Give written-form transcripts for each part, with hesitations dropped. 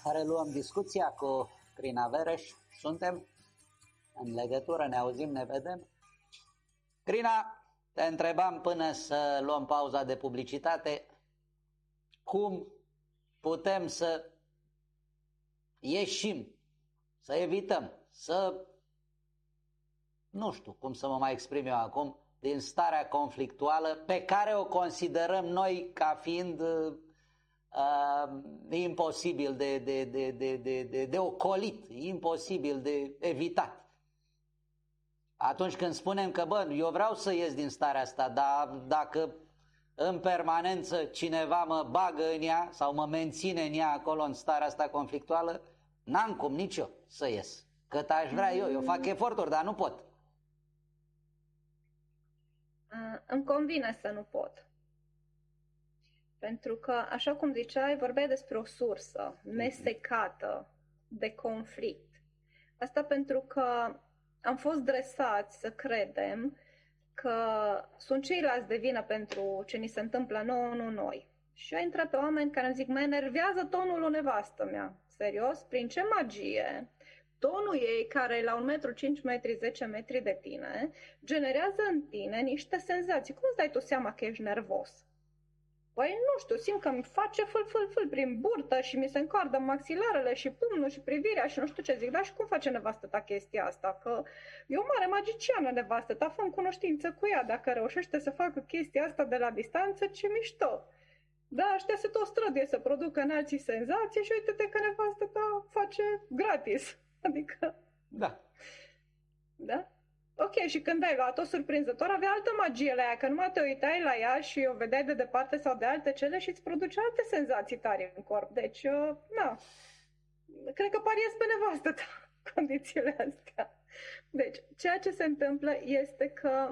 Reluăm discuția cu Crina Vereș. Suntem în legătură, ne auzim, ne vedem. Crina, te întrebam până să luăm pauza de publicitate, cum putem să ieșim, să evităm, nu știu cum să mă mai exprim eu acum, din starea conflictuală pe care o considerăm noi ca fiind imposibil de ocolit, imposibil de evitat. Atunci când spunem că, eu vreau să ies din starea asta, dar dacă în permanență cineva mă bagă în ea sau mă menține în ea acolo în starea asta conflictuală, n-am cum nici eu să ies. Cât aș vrea eu fac eforturi, dar nu pot. Îmi convine să nu pot. Pentru că, așa cum ziceai, vorbeai despre o sursă nesecată de conflict. Asta pentru că am fost dresați să credem că sunt ceilalți de vină pentru ce ni se întâmplă nouă, nu noi. Și eu intră pe oameni care îmi zic, mă enervează tonul o nevastă mea. Serios? Prin ce magie? Tonul ei, care e la 1 metru, 5 metri, 10 metri de tine, generează în tine niște senzații. Cum îți dai tu seama că ești nervos? Păi nu știu, simt că îmi face fâl prin burtă și mi se încoardă maxilarele și pumnul și privirea și nu știu ce zic. Dar și cum face nevastă ta chestia asta? Că e o mare magiciană nevastă ta, fă-mi cunoștință cu ea. Dacă reușește să facă chestia asta de la distanță, ce mișto! Da, ăștia se tot străduie să producă în alții senzații și uite-te că nevastă ta face gratis. Adică... Da. Da? Ok, și când ai luat-o surprinzător, avea altă magie la ea, că numai te uitai la ea și o vedeai de departe sau de alte cele și îți produce alte senzații tari în corp. Deci, na, cred că pariez pe nevastă ta condițiile astea. Deci, ceea ce se întâmplă este că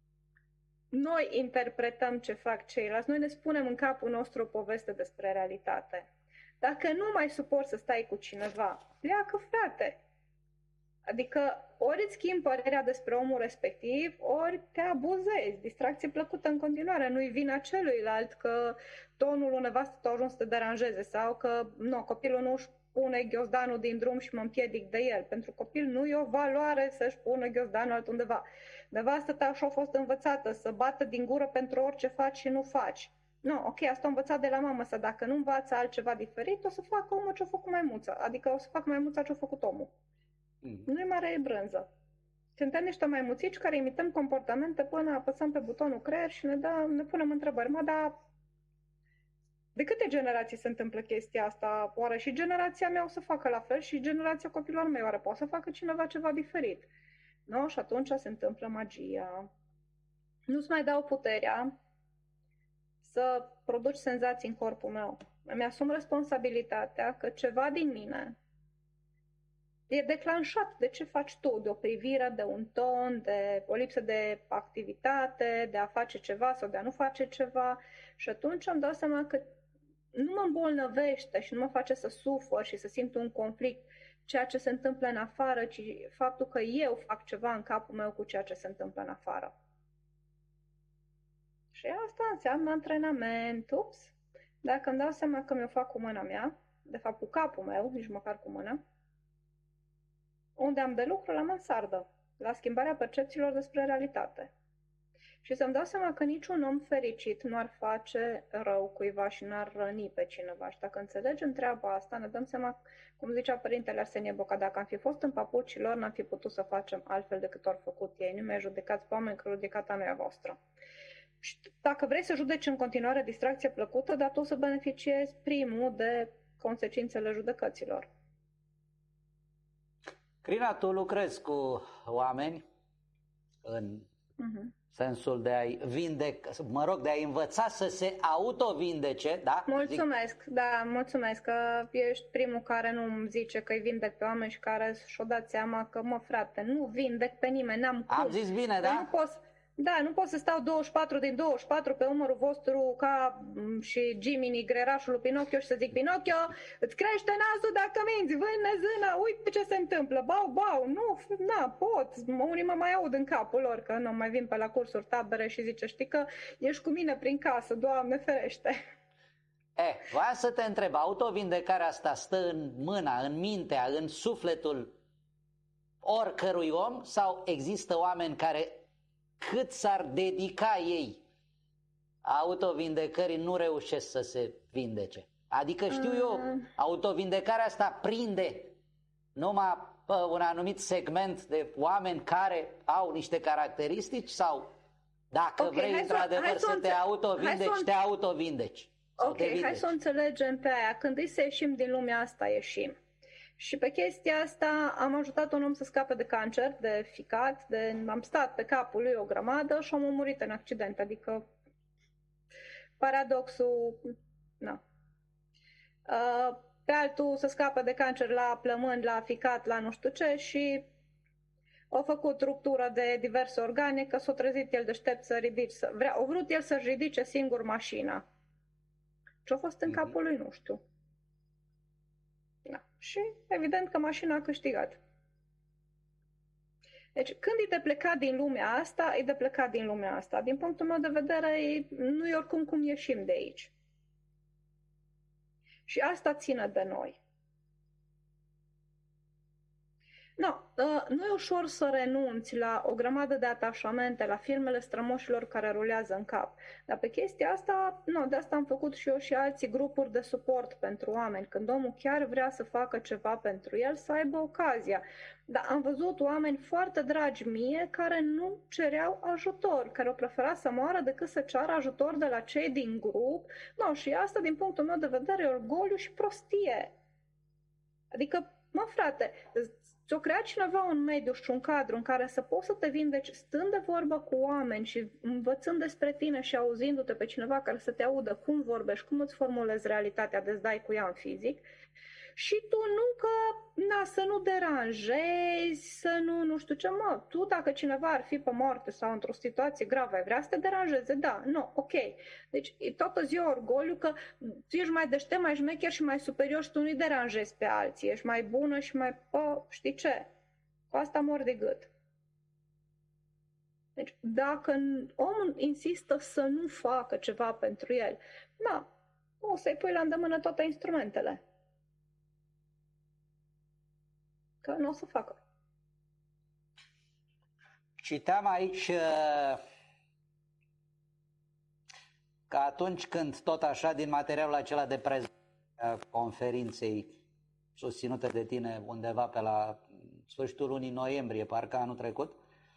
noi interpretăm ce fac ceilalți, noi ne spunem în capul nostru o poveste despre realitate. Dacă nu mai suport să stai cu cineva, pleacă, frate! Adică ori îți schimbi părerea despre omul respectiv, ori te abuzezi. Distracție plăcută în continuare. Nu-i vina celuilalt că tonul unei nevastă a ajuns să te deranjeze sau că copilul nu își pune ghiozdanul din drum și mă împiedic de el. Pentru copil nu e o valoare să-și pună ghiozdanul altundeva. Nevastă ta și-a fost învățată să bată din gură pentru orice faci și nu faci. Ok, asta a învățat de la mamă, să dacă nu învață altceva diferit, o să facă omul ce-a făcut maimuța. Adică o să facă maimuța ce-a făcut omul. Nu-i mare brânză. Suntem niște maimuțici care imităm comportamente până apăsăm pe butonul creier și ne punem întrebări. Dar de câte generații se întâmplă chestia asta? Oare și generația mea o să facă la fel și generația copilor mei? Oare poate să facă cineva ceva diferit? No? Și atunci se întâmplă magia. Nu-ți mai dau puterea să produci senzații în corpul meu. Îmi asum responsabilitatea că ceva din mine e declanșat de ce faci tu, de o privire, de un ton, de o lipsă de activitate, de a face ceva sau de a nu face ceva. Și atunci îmi dau seama că nu mă îmbolnăvește și nu mă face să sufăr și să simt un conflict ceea ce se întâmplă în afară, ci faptul că eu fac ceva în capul meu cu ceea ce se întâmplă în afară. Și asta înseamnă antrenament. Dacă îmi dau seama că mi-o fac cu mâna mea, de fapt cu capul meu, nici măcar cu mâna, unde am de lucru la mansardă, la schimbarea percepțiilor despre realitate. Și să-mi dau seama că niciun om fericit nu ar face rău cuiva și nu ar răni pe cineva. Și dacă înțelegem treaba asta, ne dăm seama, cum zicea părintele Arsenie Boca, dacă am fi fost în papucii lor, n-am fi putut să facem altfel decât au făcut ei. Nu mai judecați pe oameni, că judecata nu e a voastră. Și dacă vrei să judeci în continuare distracție plăcută, dar tu să beneficiezi primul de consecințele judecăților. Crina, tu lucrezi cu oameni în sensul de a-i de a-i învăța să se autovindece, da? Mulțumesc, mulțumesc că ești primul care nu îmi zice că îi vindec pe oameni și care și-o dat seama că, frate, nu vindec pe nimeni, n-am cum. Am zis bine, da? Nu pot să stau 24 din 24 pe umărul vostru ca și Jiminy, grerașul lui Pinocchio și să zic, Pinocchio, îți crește nasul dacă minți, vâne zână, uite ce se întâmplă, bau, nu, pot, unii mă mai aud în capul lor, că nu mai vin pe la cursuri, tabere și zice, știi că ești cu mine prin casă, Doamne ferește. Voiam să te întreb, autovindecarea asta stă în mâna, în mintea, în sufletul oricărui om sau există oameni care cât s-ar dedica ei autovindecării nu reușesc să se vindece? Adică știu eu, autovindecarea asta prinde numai pe un anumit segment de oameni care au niște caracteristici sau dacă vrei într-adevăr să te autovindeci, te autovindeci. Ok, hai să o înțelegem pe aia. Când îi să ieșim din lumea asta, ieșim. Și pe chestia asta am ajutat un om să scape de cancer, de ficat, am stat pe capul lui o grămadă și am murit în accident. Adică paradoxul, na. Pe altul să scape de cancer la plămâni, la ficat, la nu știu ce și a făcut ruptură de diverse organe, că s-a trezit el deștept să ridice, a vrut el să-și ridice singur mașina. Ce-a fost în capul lui, nu știu. Da. Și evident că mașina a câștigat. Deci când e de plecat din lumea asta, e de plecat din lumea asta. Din punctul meu de vedere, nu e oricum cum ieșim de aici. Și asta ține de noi. No, nu e ușor să renunți la o grămadă de atașamente, la filmele strămoșilor care rulează în cap. Dar pe chestia asta, de asta am făcut și eu și alții grupuri de suport pentru oameni. Când omul chiar vrea să facă ceva pentru el, să aibă ocazia. Dar am văzut oameni foarte dragi mie care nu cereau ajutor, care au preferat să moară decât să ceară ajutor de la cei din grup. Și asta, din punctul meu de vedere, e orgoliu și prostie. Adică, frate, ți-o creat cineva un mediu și un cadru în care să poți să te vindeci stând de vorbă cu oameni și învățând despre tine și auzindu-te pe cineva care să te audă cum vorbești, cum îți formulezi realitatea de-ți dai cu ea în fizic și tu să nu deranjezi, să nu știu ce, tu dacă cineva ar fi pe moarte sau într-o situație gravă, ai vrea să te deranjeze? Da, ok. Deci e toată ziua orgoliu că tu ești mai deștept, mai șmecher și mai superior și tu nu-i deranjezi pe alții, ești mai bună și mai, știi ce? Cu asta mor de gât. Deci dacă omul insistă să nu facă ceva pentru el, o să-i pui la îndemână toate instrumentele. Că nu o să facă. Citeam aici că atunci când tot așa din materialul acela de prezentare a conferinței susținută de tine undeva pe la sfârșitul lunii noiembrie, parcă anul trecut,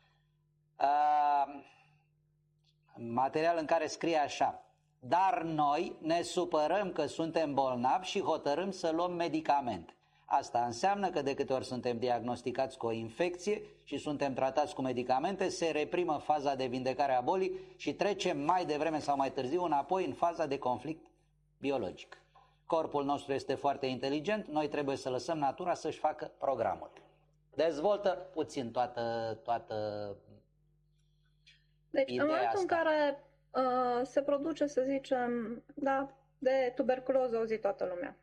material în care scrie așa: dar noi ne supărăm că suntem bolnavi și hotărâm să luăm medicamente. Asta înseamnă că de câte ori suntem diagnosticați cu o infecție și suntem tratați cu medicamente, se reprimă faza de vindecare a bolii și trecem mai devreme sau mai târziu înapoi în faza de conflict biologic. Corpul nostru este foarte inteligent, noi trebuie să lăsăm natura să-și facă programul. Dezvoltă puțin toată deci, în momentul asta. în care se produce, să zicem, de tuberculoză, o zi toată lumea.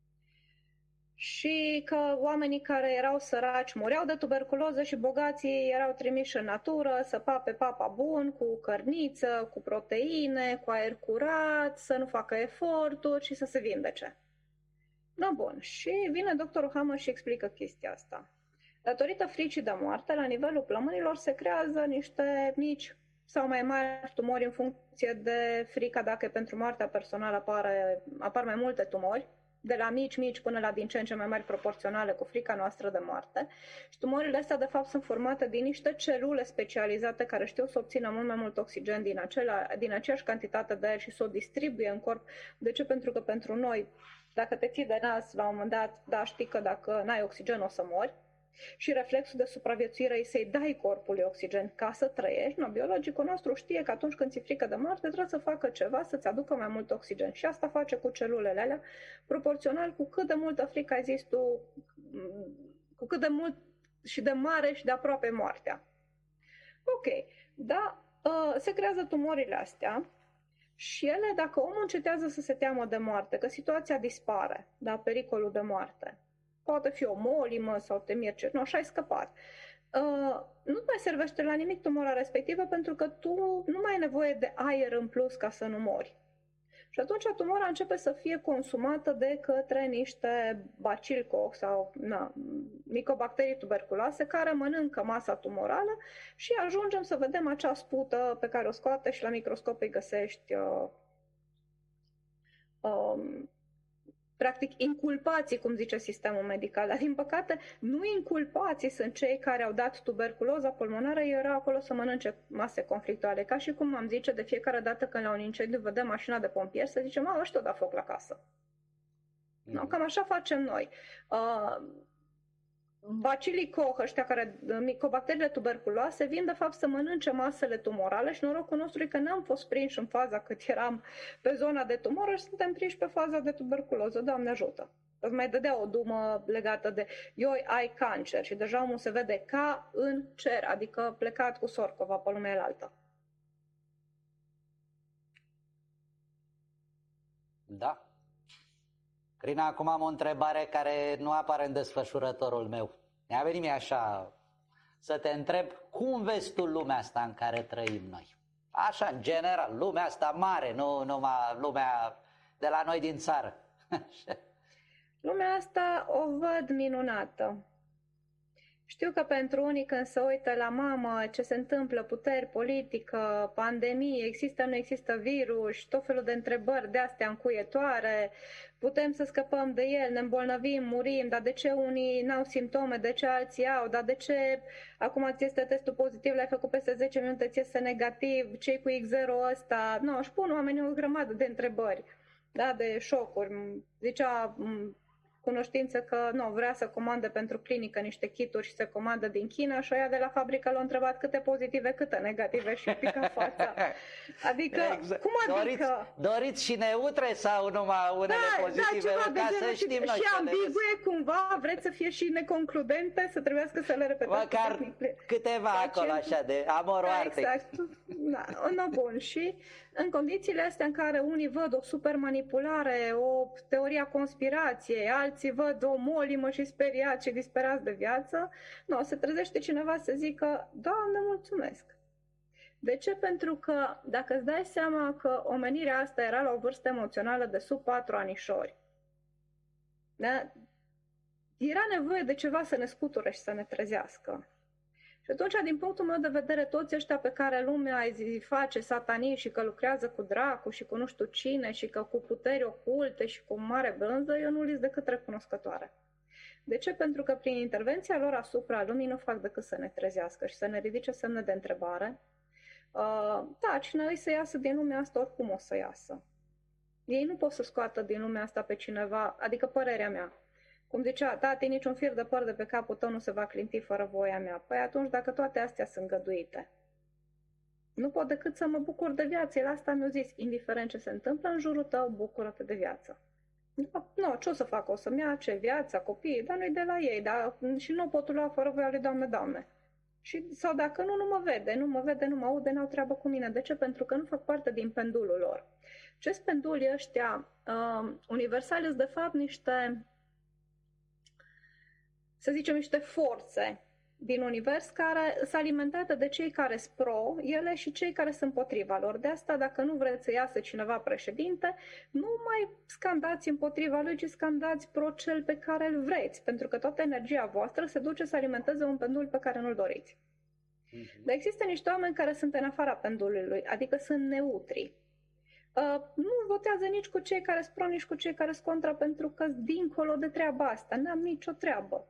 Și că oamenii care erau săraci mureau de tuberculoză și bogații erau trimiși în natură să pape papa bun, cu cărniță, cu proteine, cu aer curat, să nu facă eforturi și să se vindece. Bun. Și vine doctorul Hammer și explică chestia asta. Datorită fricii de moarte, la nivelul plămânilor se creează niște mici sau mai mari tumori în funcție de frica, dacă pentru moartea personală apar mai multe tumori, de la mici până la din ce în ce mai mari proporționale cu frica noastră de moarte. Și tumorile astea, de fapt, sunt formate din niște celule specializate care știu să obțină mult mai mult oxigen din aceeași cantitate de aer și să o distribuie în corp. De ce? Pentru că pentru noi, dacă te ții de nas, la un moment dat, știi că dacă n-ai oxigen o să mori. Și reflexul de supraviețuire e să-i dai corpului oxigen ca să trăiești. Biologicul nostru știe că atunci când ți-e frică de moarte trebuie să facă ceva să-ți aducă mai mult oxigen. Și asta face cu celulele alea, proporțional cu cât de multă frică ai zis tu, cu cât de mult și de mare și de aproape moartea. Ok, se creează tumorile astea și ele, dacă omul încetează să se teamă de moarte, că situația dispare, pericolul de moarte, poate fi o molimă sau te mirce, așa ai scăpat. Nu mai servește la nimic tumora respectivă pentru că tu nu mai ai nevoie de aer în plus ca să nu mori. Și atunci tumora începe să fie consumată de către niște bacili Koch sau micobacterii tuberculoase care mănâncă masa tumorală și ajungem să vedem acea spută pe care o scoate și la microscop îi găsești practic inculpații, cum zice sistemul medical, dar din păcate nu inculpații sunt cei care au dat tuberculoza pulmonară, ei erau acolo să mănânce mase conflictuale, ca și cum am zice de fiecare dată când la un incendiu vedem mașina de pompieri să zicem, ăștia da foc la casă. No, cam așa facem noi. Bacilii Koch, ăștia care, micobacteriile tuberculoase, vin de fapt să mănânce masele tumorale și norocul nostru e că n-am fost prinși în faza cât eram pe zona de tumoră și suntem prinși pe faza de tuberculoză. Doamne ajută! Îți mai dădea o dumă legată de ai cancer și deja omul se vede ca în cer, adică plecat cu Sorcova pe lumea elaltă. Da. Crina, acum am o întrebare care nu apare în desfășurătorul meu. Mi-a venit mie așa să te întreb, cum vezi tu lumea asta în care trăim noi? Așa, în general, lumea asta mare, nu numai lumea de la noi din țară. Lumea asta o văd minunată. Știu că pentru unii când se uită la mamă, ce se întâmplă, puteri, politică, pandemie, există, nu există virus, tot felul de întrebări de-astea încuietoare, putem să scăpăm de el, ne îmbolnăvim, murim, dar de ce unii n-au simptome, de ce alții au, dar de ce acum ți este testul pozitiv, l-ai făcut peste 10 minute, ți este negativ, ce-i cu X0 ăsta? Nu, își pun oamenii o grămadă de întrebări, da, de șocuri. Zicea cunoștință că nu vrea să comande pentru clinică niște kituri și se comandă din China și aia de la fabrică l-a întrebat câte pozitive, câte negative și pică fața. Adică, exact. Cum adică? Doriți și neutre sau numai unele pozitive? Da, ca să știm noi. Și ambigue cumva, vreți să fie și neconcludente, să trebuiască să le repetați. Măcar câteva acolo așa de amoroarte. Da, exact. Da, no, bun. Și în condițiile astea în care unii văd o super manipulare, o teorie a conspirației, alții văd o molimă și speriați și disperați de viață, nu, se trezește cineva să zică, Doamne, mulțumesc. De ce? Pentru că dacă îți dai seama că omenirea asta era la o vârstă emoțională de sub 4 anișori, da? Era nevoie de ceva să ne scuture și să ne trezească. Și atunci, din punctul meu de vedere, toți ăștia pe care lumea îi face satanii și că lucrează cu dracu și cu nu știu cine și că cu puteri oculte și cu mare brânză, eu nu li-s decât recunoscătoare. De ce? Pentru că prin intervenția lor asupra lumii nu fac decât să ne trezească și să ne ridice semne de întrebare. Da, cine îi să iasă din lumea asta, oricum o să iasă. Ei nu pot să scoată din lumea asta pe cineva, adică părerea mea. Cum zicea, tati, niciun fir de păr de pe capul tău nu se va clinti fără voia mea. Păi atunci, dacă toate astea sunt găduite, nu pot decât să mă bucur de viață. El asta mi-a zis, indiferent ce se întâmplă în jurul tău, bucură-te de viață. Nu, ce o să fac? O să-mi ia ce viața, copiii, dar nu-i de la ei, dar și nu pot lua fără voia lui Doamne. Sau dacă nu mă vede, nu mă aude, n-au treabă cu mine. De ce? Pentru că nu fac parte din pendulul lor. Ce penduli ăștia universali sunt de fapt niște, să zicem, niște forțe din univers care sunt alimentate de cei care sunt pro ele și cei care sunt împotriva lor. De asta, dacă nu vreți să iasă cineva președinte, nu mai scandați împotriva lui, ci scandați pro cel pe care îl vreți, pentru că toată energia voastră se duce să alimenteze un pendul pe care nu-l doriți. Dar există niște oameni care sunt în afara pendulului, adică sunt neutri. Nu votează nici cu cei care sunt pro, nici cu cei care sunt contra, pentru că dincolo de treaba asta, n-am nicio treabă.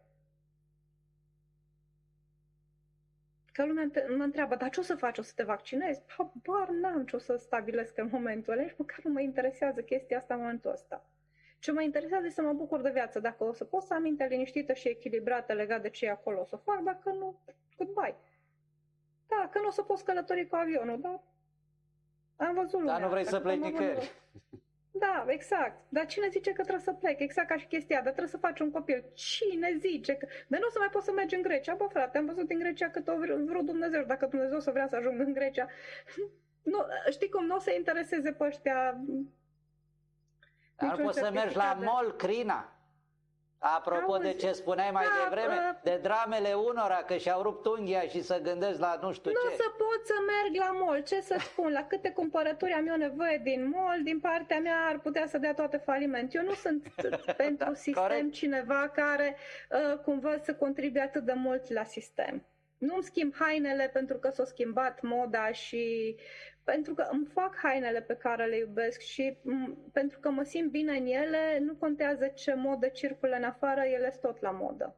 Că lumea mă întreabă, dar ce o să faci? O să te vaccinezi? Habar n-am ce o să stabilesc în momentul ăla, nici măcar nu mă interesează chestia asta în momentul ăsta. Ce mă interesează e să mă bucur de viață. Dacă o să pot să am minte liniștită și echilibrată legat de ce e acolo, o să fac, dacă nu, goodbye. Da, că nu o să poți călători cu avionul, dar am văzut lumea. Dar nu vrei să pleci nicăieri. Da, exact. Dar cine zice că trebuie să plec? Exact ca și chestia, dar trebuie să faci un copil. Cine zice că... Dar nu o să mai poți să mergi în Grecia. Bă, frate, am văzut în Grecia cât o vreau Dumnezeu. Dacă Dumnezeu să vrea să ajung în Grecia... Nu, știi cum? Nu o să intereseze pe ăștia... Dar poți să mergi la mall, Crina. Apropo de ce spuneai mai devreme, de dramele unora că și-au rupt unghia și să gândesc la nu știu ce. Nu o să pot să merg la mall, ce să spun, la câte cumpărături am eu nevoie din mall, din partea mea ar putea să dea toate faliment. Eu nu sunt pentru sistem corect. Cineva care cumva să contribuie atât de mult la sistem. Nu-mi schimb hainele pentru că s-a schimbat moda și pentru că îmi fac hainele pe care le iubesc și pentru că mă simt bine în ele, nu contează ce modă circulă în afară, ele sunt tot la modă.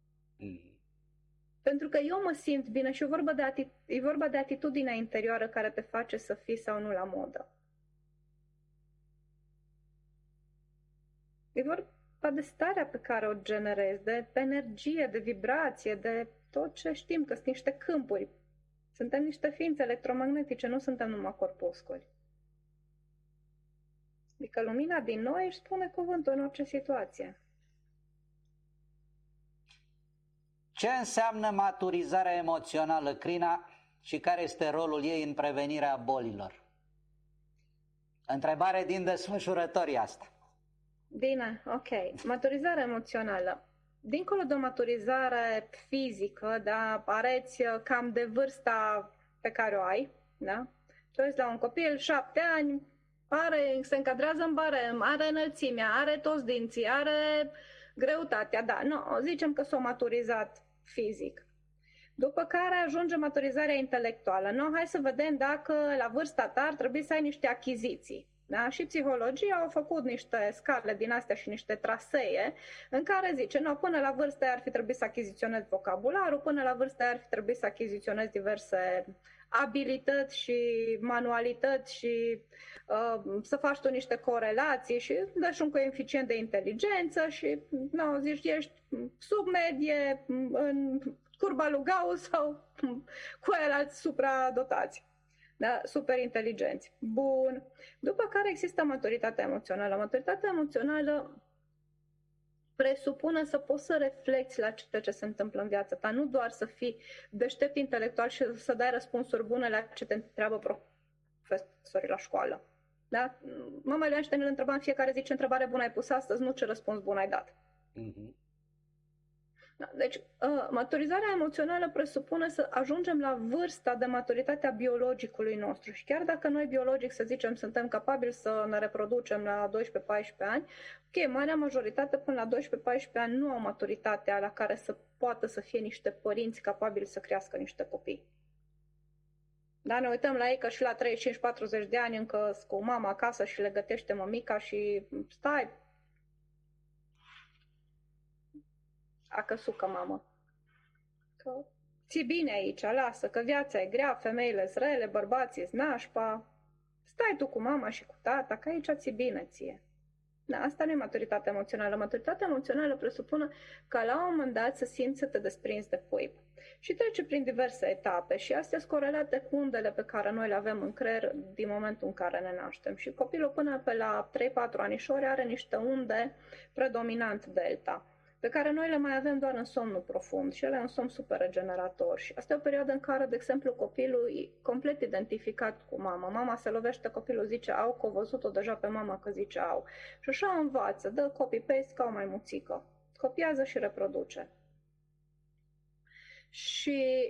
Pentru că eu mă simt bine și e vorba de atitudinea interioară care te face să fii sau nu la modă. E vorba de starea pe care o generezi, de energie, de vibrație, de tot ce știm, că sunt niște câmpuri. Suntem niște ființe electromagnetice, nu suntem numai corpusculi. Adică lumina din noi își spune cuvântul în orice situație. Ce înseamnă maturizarea emoțională, Crina, și care este rolul ei în prevenirea bolilor? Întrebare din desfășurătorii asta. Bine, ok. Maturizarea emoțională. Dincolo de o maturizare fizică, da, areți cam de vârsta pe care o ai, da? Tu ești la un copil, 7 ani, se încadrează în barem, are înălțimea, are toți dinții, are greutatea, da, nu, zicem că s-a maturizat fizic. După care ajunge maturizarea intelectuală. No, hai să vedem dacă la vârsta ta ar trebui să ai niște achiziții. Da? Și psihologia au făcut niște scale din astea și niște trasee în care zice, no, până la vârstă ar fi trebuit să achiziționezi vocabularul, până la vârstă ar fi trebuit să achiziționezi diverse abilități și manualități și să faci tu niște corelații și dă și un coeficient de inteligență și no, zici, ești sub medie în curba lui Gauss sau cu alți supradotați. Da? Super inteligenți. Bun. După care există maturitatea emoțională. Maturitatea emoțională presupune să poți să reflecți la ceea ce se întâmplă în viața ta, nu doar să fii deștept intelectual și să dai răspunsuri bune la ce te întreabă profesorii la școală. Da? Mama lui Einstein îl întreba în fiecare zi ce întrebare bună ai pus astăzi, nu ce răspuns bun ai dat. Da, deci, maturizarea emoțională presupune să ajungem la vârsta de maturitate a biologicului nostru și chiar dacă noi biologic, să zicem, suntem capabili să ne reproducem la 12-14 ani, ok, marea majoritate până la 12-14 ani nu au maturitatea la care să poată să fie niște părinți capabili să crească niște copii. Da, ne uităm la ei că și la 35-40 de ani încă sunt cu mama acasă și le gătește mămica și stai, acăsucă, mamă. Că ți bine aici, lasă, că viața e grea, femeile sunt rele, bărbații sunt nașpa. Stai tu cu mama și cu tata, că aici ți bine ție. Da, asta nu e maturitatea emoțională. Maturitatea emoțională presupune că la un moment dat să simți să te desprinzi de puip. Și trece prin diverse etape și astea sunt corelate cu undele pe care noi le avem în creier din momentul în care ne naștem. Și copilul până pe la 3-4 anișori are niște unde predominant delta, pe care noi le mai avem doar în somnul profund și ele în somn super regenerator. Și asta e o perioadă în care, de exemplu, copilul e complet identificat cu mama. Mama se lovește, copilul zice au, că a văzut-o deja pe mama că zice au. Și așa învață, dă copy-paste ca o maimuțică. Copiază și reproduce. Și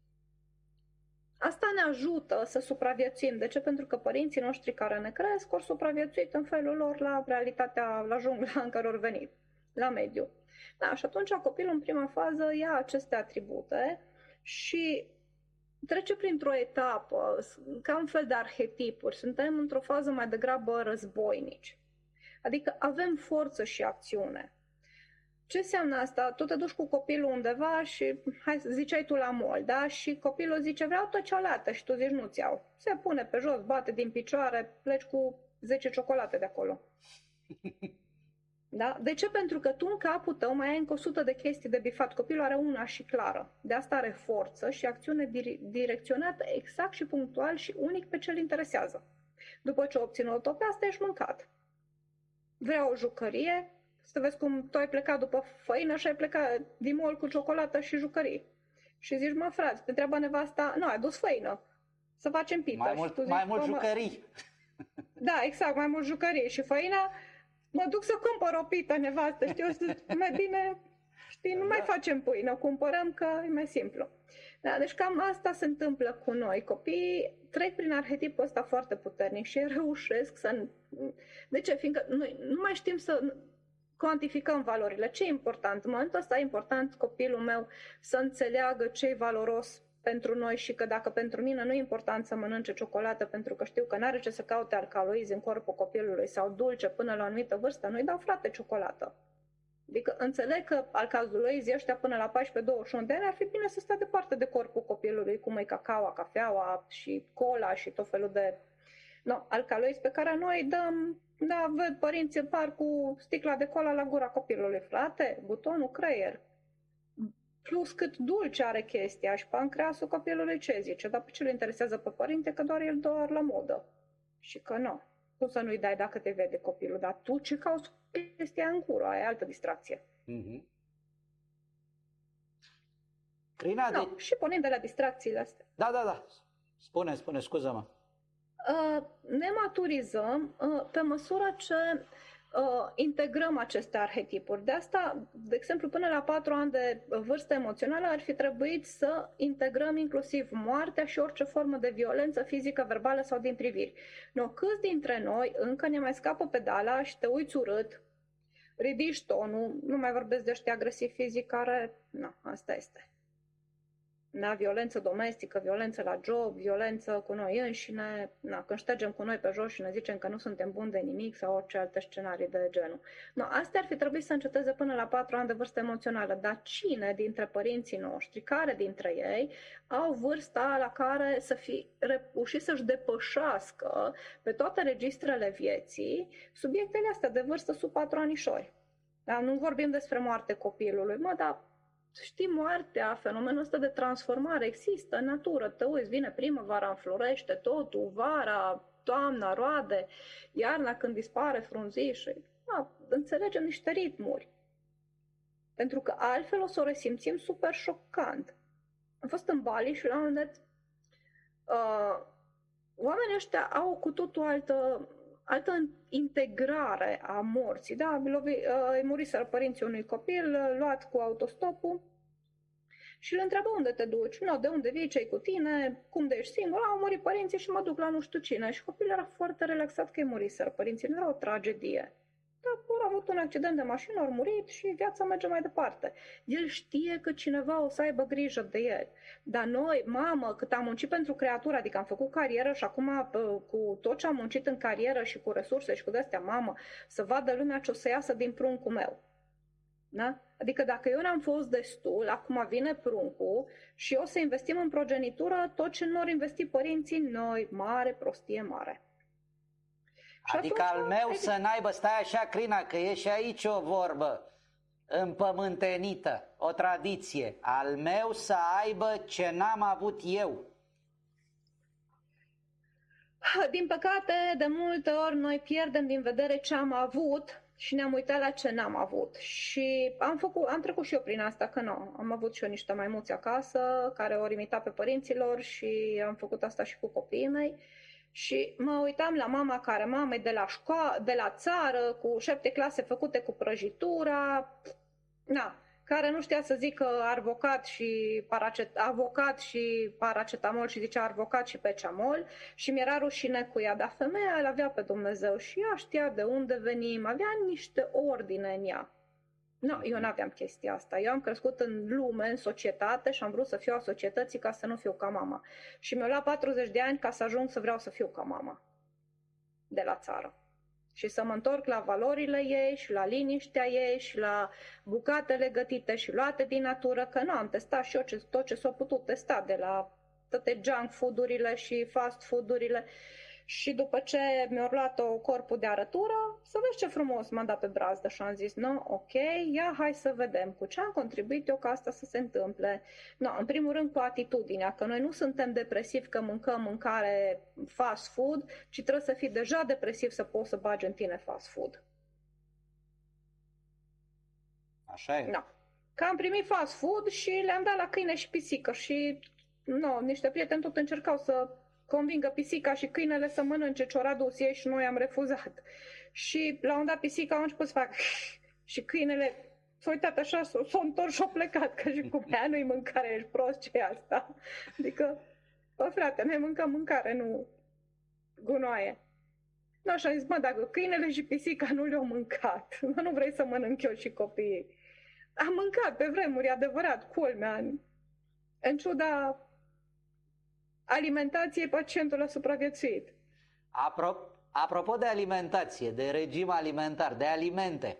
asta ne ajută să supraviețuim. De ce? Pentru că părinții noștri care ne cresc au supraviețuit în felul lor la realitatea, la jungla în care au venit, la mediu. Da, și atunci copilul în prima fază ia aceste atribute și trece printr-o etapă, ca un fel de arhetipuri. Suntem într-o fază mai degrabă războinici. Adică avem forță și acțiune. Ce înseamnă asta? Tu te duci cu copilul undeva și, hai, ziceai tu la mall, da? Și copilul zice, vreau tot ciocolată și tu zici, nu-ți iau. Se pune pe jos, bate din picioare, pleci cu 10 ciocolate de acolo. Da? De ce? Pentru că tu în capul tău mai ai încă 100 de chestii de bifat. Copilul are una și clară. De asta are forță și acțiune direcționată exact și punctual și unic pe ce îl interesează. După ce obținut-o pe asta, ești mâncat. Vreau o jucărie, să vezi cum tu ai plecat după făină și ai plecat din mall cu ciocolată și jucării. Și zici, mă frate, te întreabă nevasta, nu, ai dus făină, să facem pită. Mai mult jucării. Da, exact, mai mult jucărie. Și făina mă duc să cumpăr o pită, nevastă, știu, mai bine, știi, nu mai facem pâine, o cumpărăm că e mai simplu. Da, deci cam asta se întâmplă cu noi. Copiii trec prin arhetipul ăsta foarte puternic și reușesc să... De ce? Fiindcă noi nu mai știm să cuantificăm valorile. Ce e important? În momentul ăsta e important copilul meu să înțeleagă ce e valoros pentru noi și că dacă pentru mine nu e important să mănânce ciocolată pentru că știu că n-are ce să caute alcaloizi în corpul copilului sau dulce până la o anumită vârstă, nu-i dau, frate, ciocolată. Adică înțeleg că alcaloizii ăștia până la 14-21 de ani ar fi bine să stea departe de corpul copilului, cum e cacaoa, cafeaua și cola și tot felul de alcaloizi pe care noi dăm. Da, văd părinții par cu sticla de cola la gura copilului, frate, butonul creier. Plus cât dulce are chestia și pancreasul copilului ce zice, dar pe ce îl interesează pe părinte că doar el doar la modă. Și că nu. Tu să nu-i dai dacă te vede copilul, dar tu ce cauți chestia în gură, aia e altă distracție. Mm-hmm. Crina, Și pornind de la distracțiile astea. Da. Spune, scuză-mă. Ne maturizăm pe măsură ce integrăm aceste arhetipuri. De asta, de exemplu, până la 4 ani de vârstă emoțională ar fi trebuit să integrăm inclusiv moartea și orice formă de violență fizică, verbală sau din priviri. Câți dintre noi încă ne mai scapă pedala și te uiți urât, ridici tonul, nu mai vorbesc de ăștia agresivi fizic care, asta este. Violență domestică, violență la job, violență cu noi înșine, când ștergem cu noi pe jos și ne zicem că nu suntem buni de nimic sau orice alte scenarii de genul. Astea ar fi trebuit să înceteze până la 4 ani de vârstă emoțională, dar cine dintre părinții noștri, care dintre ei au vârsta la care să fi reușit să-și depășească pe toate registrele vieții subiectele astea de vârstă sub 4 anișori? Dar nu vorbim despre moarte copilului, dar știi, moartea, fenomenul ăsta de transformare există în natură. Te uiți, vine primăvara, înflorește totul, vara, toamna, roade, iarna când dispare frunzișul. Înțelegem niște ritmuri. Pentru că altfel o să o resimțim super șocant. Am fost în Bali și la un moment dat oamenii ăștia au cu totul altă integrare a morții. Da, îi muriseră părinții unui copil, luat cu autostopul și îl întreabă unde te duci, de unde vii, ce-i cu tine, cum de ești singur, au murit părinții și mă duc la nu știu cine. Și copilul era foarte relaxat că îi muriseră părinții, nu era o tragedie. Dar au avut un accident de mașină, au murit și viața merge mai departe. El știe că cineva o să aibă grijă de el. Dar noi, mamă, cât am muncit pentru creatură, adică am făcut carieră și acum cu tot ce am muncit în carieră și cu resurse și cu de-astea, mamă, să vadă lumea ce o să iasă din pruncul meu. Da? Adică dacă eu n-am fost destul, acum vine pruncul și o să investim în progenitură tot ce nu au investit părinții noi, mare prostie mare. Adică al meu să n-aibă, stai așa, Crina, că e și aici o vorbă împământenită, o tradiție. Al meu să aibă ce n-am avut eu. Din păcate, de multe ori noi pierdem din vedere ce am avut și ne-am uitat la ce n-am avut. Și am trecut și eu prin asta, că nu. Am avut și eu niște maimuți acasă care au imitat pe părinților și am făcut asta și cu copiii mei. Și mă uitam la mama care, mame de la țară, cu 7 clase făcute cu prăjitura, care nu știa să zică avocat și paracetamol și zicea avocat și pecamol și mi-era rușine cu ea, dar femeia îl avea pe Dumnezeu și ea știa de unde venim, avea niște ordine în ea. Eu n-aveam chestia asta. Eu am crescut în lume, în societate și am vrut să fiu a societății ca să nu fiu ca mama. Și mi-a luat 40 de ani ca să ajung să vreau să fiu ca mama de la țară. Și să mă întorc la valorile ei și la liniștea ei și la bucatele gătite și luate din natură, că nu am testat și eu tot ce s-a putut testa de la toate junk food-urile și fast food-urile. Și după ce mi-a luat corpul de arătură, să vezi ce frumos m-am dat pe brazdă și am zis, ok, hai să vedem cu ce am contribuit eu ca asta să se întâmple. În primul rând cu atitudinea, că noi nu suntem depresivi că mâncăm mâncare fast food, ci trebuie să fii deja depresiv să poți să bagi în tine fast food. Așa e. Că am primit fast food și le-am dat la câine și pisică și niște prieteni tot încercau să convingă pisica și câinele să mănânce ce-o adus ei și noi am refuzat. Și la un dat pisica a început să facă și câinele s-a uitat așa, s-a întors și a plecat, ca și cum aia nu-i mâncare, ești prost, ce asta? Adică, bă, frate, noi mâncăm mâncare, nu gunoaie. Nu, așa zis, mă, dacă câinele și pisica nu le-au mâncat, nu vrei să mănânc eu și copiii. Am mâncat pe vremuri, adevărat, culmea. În ciuda alimentației, pacientul a supraviețuit. Apropo de alimentație, de regim alimentar, de alimente,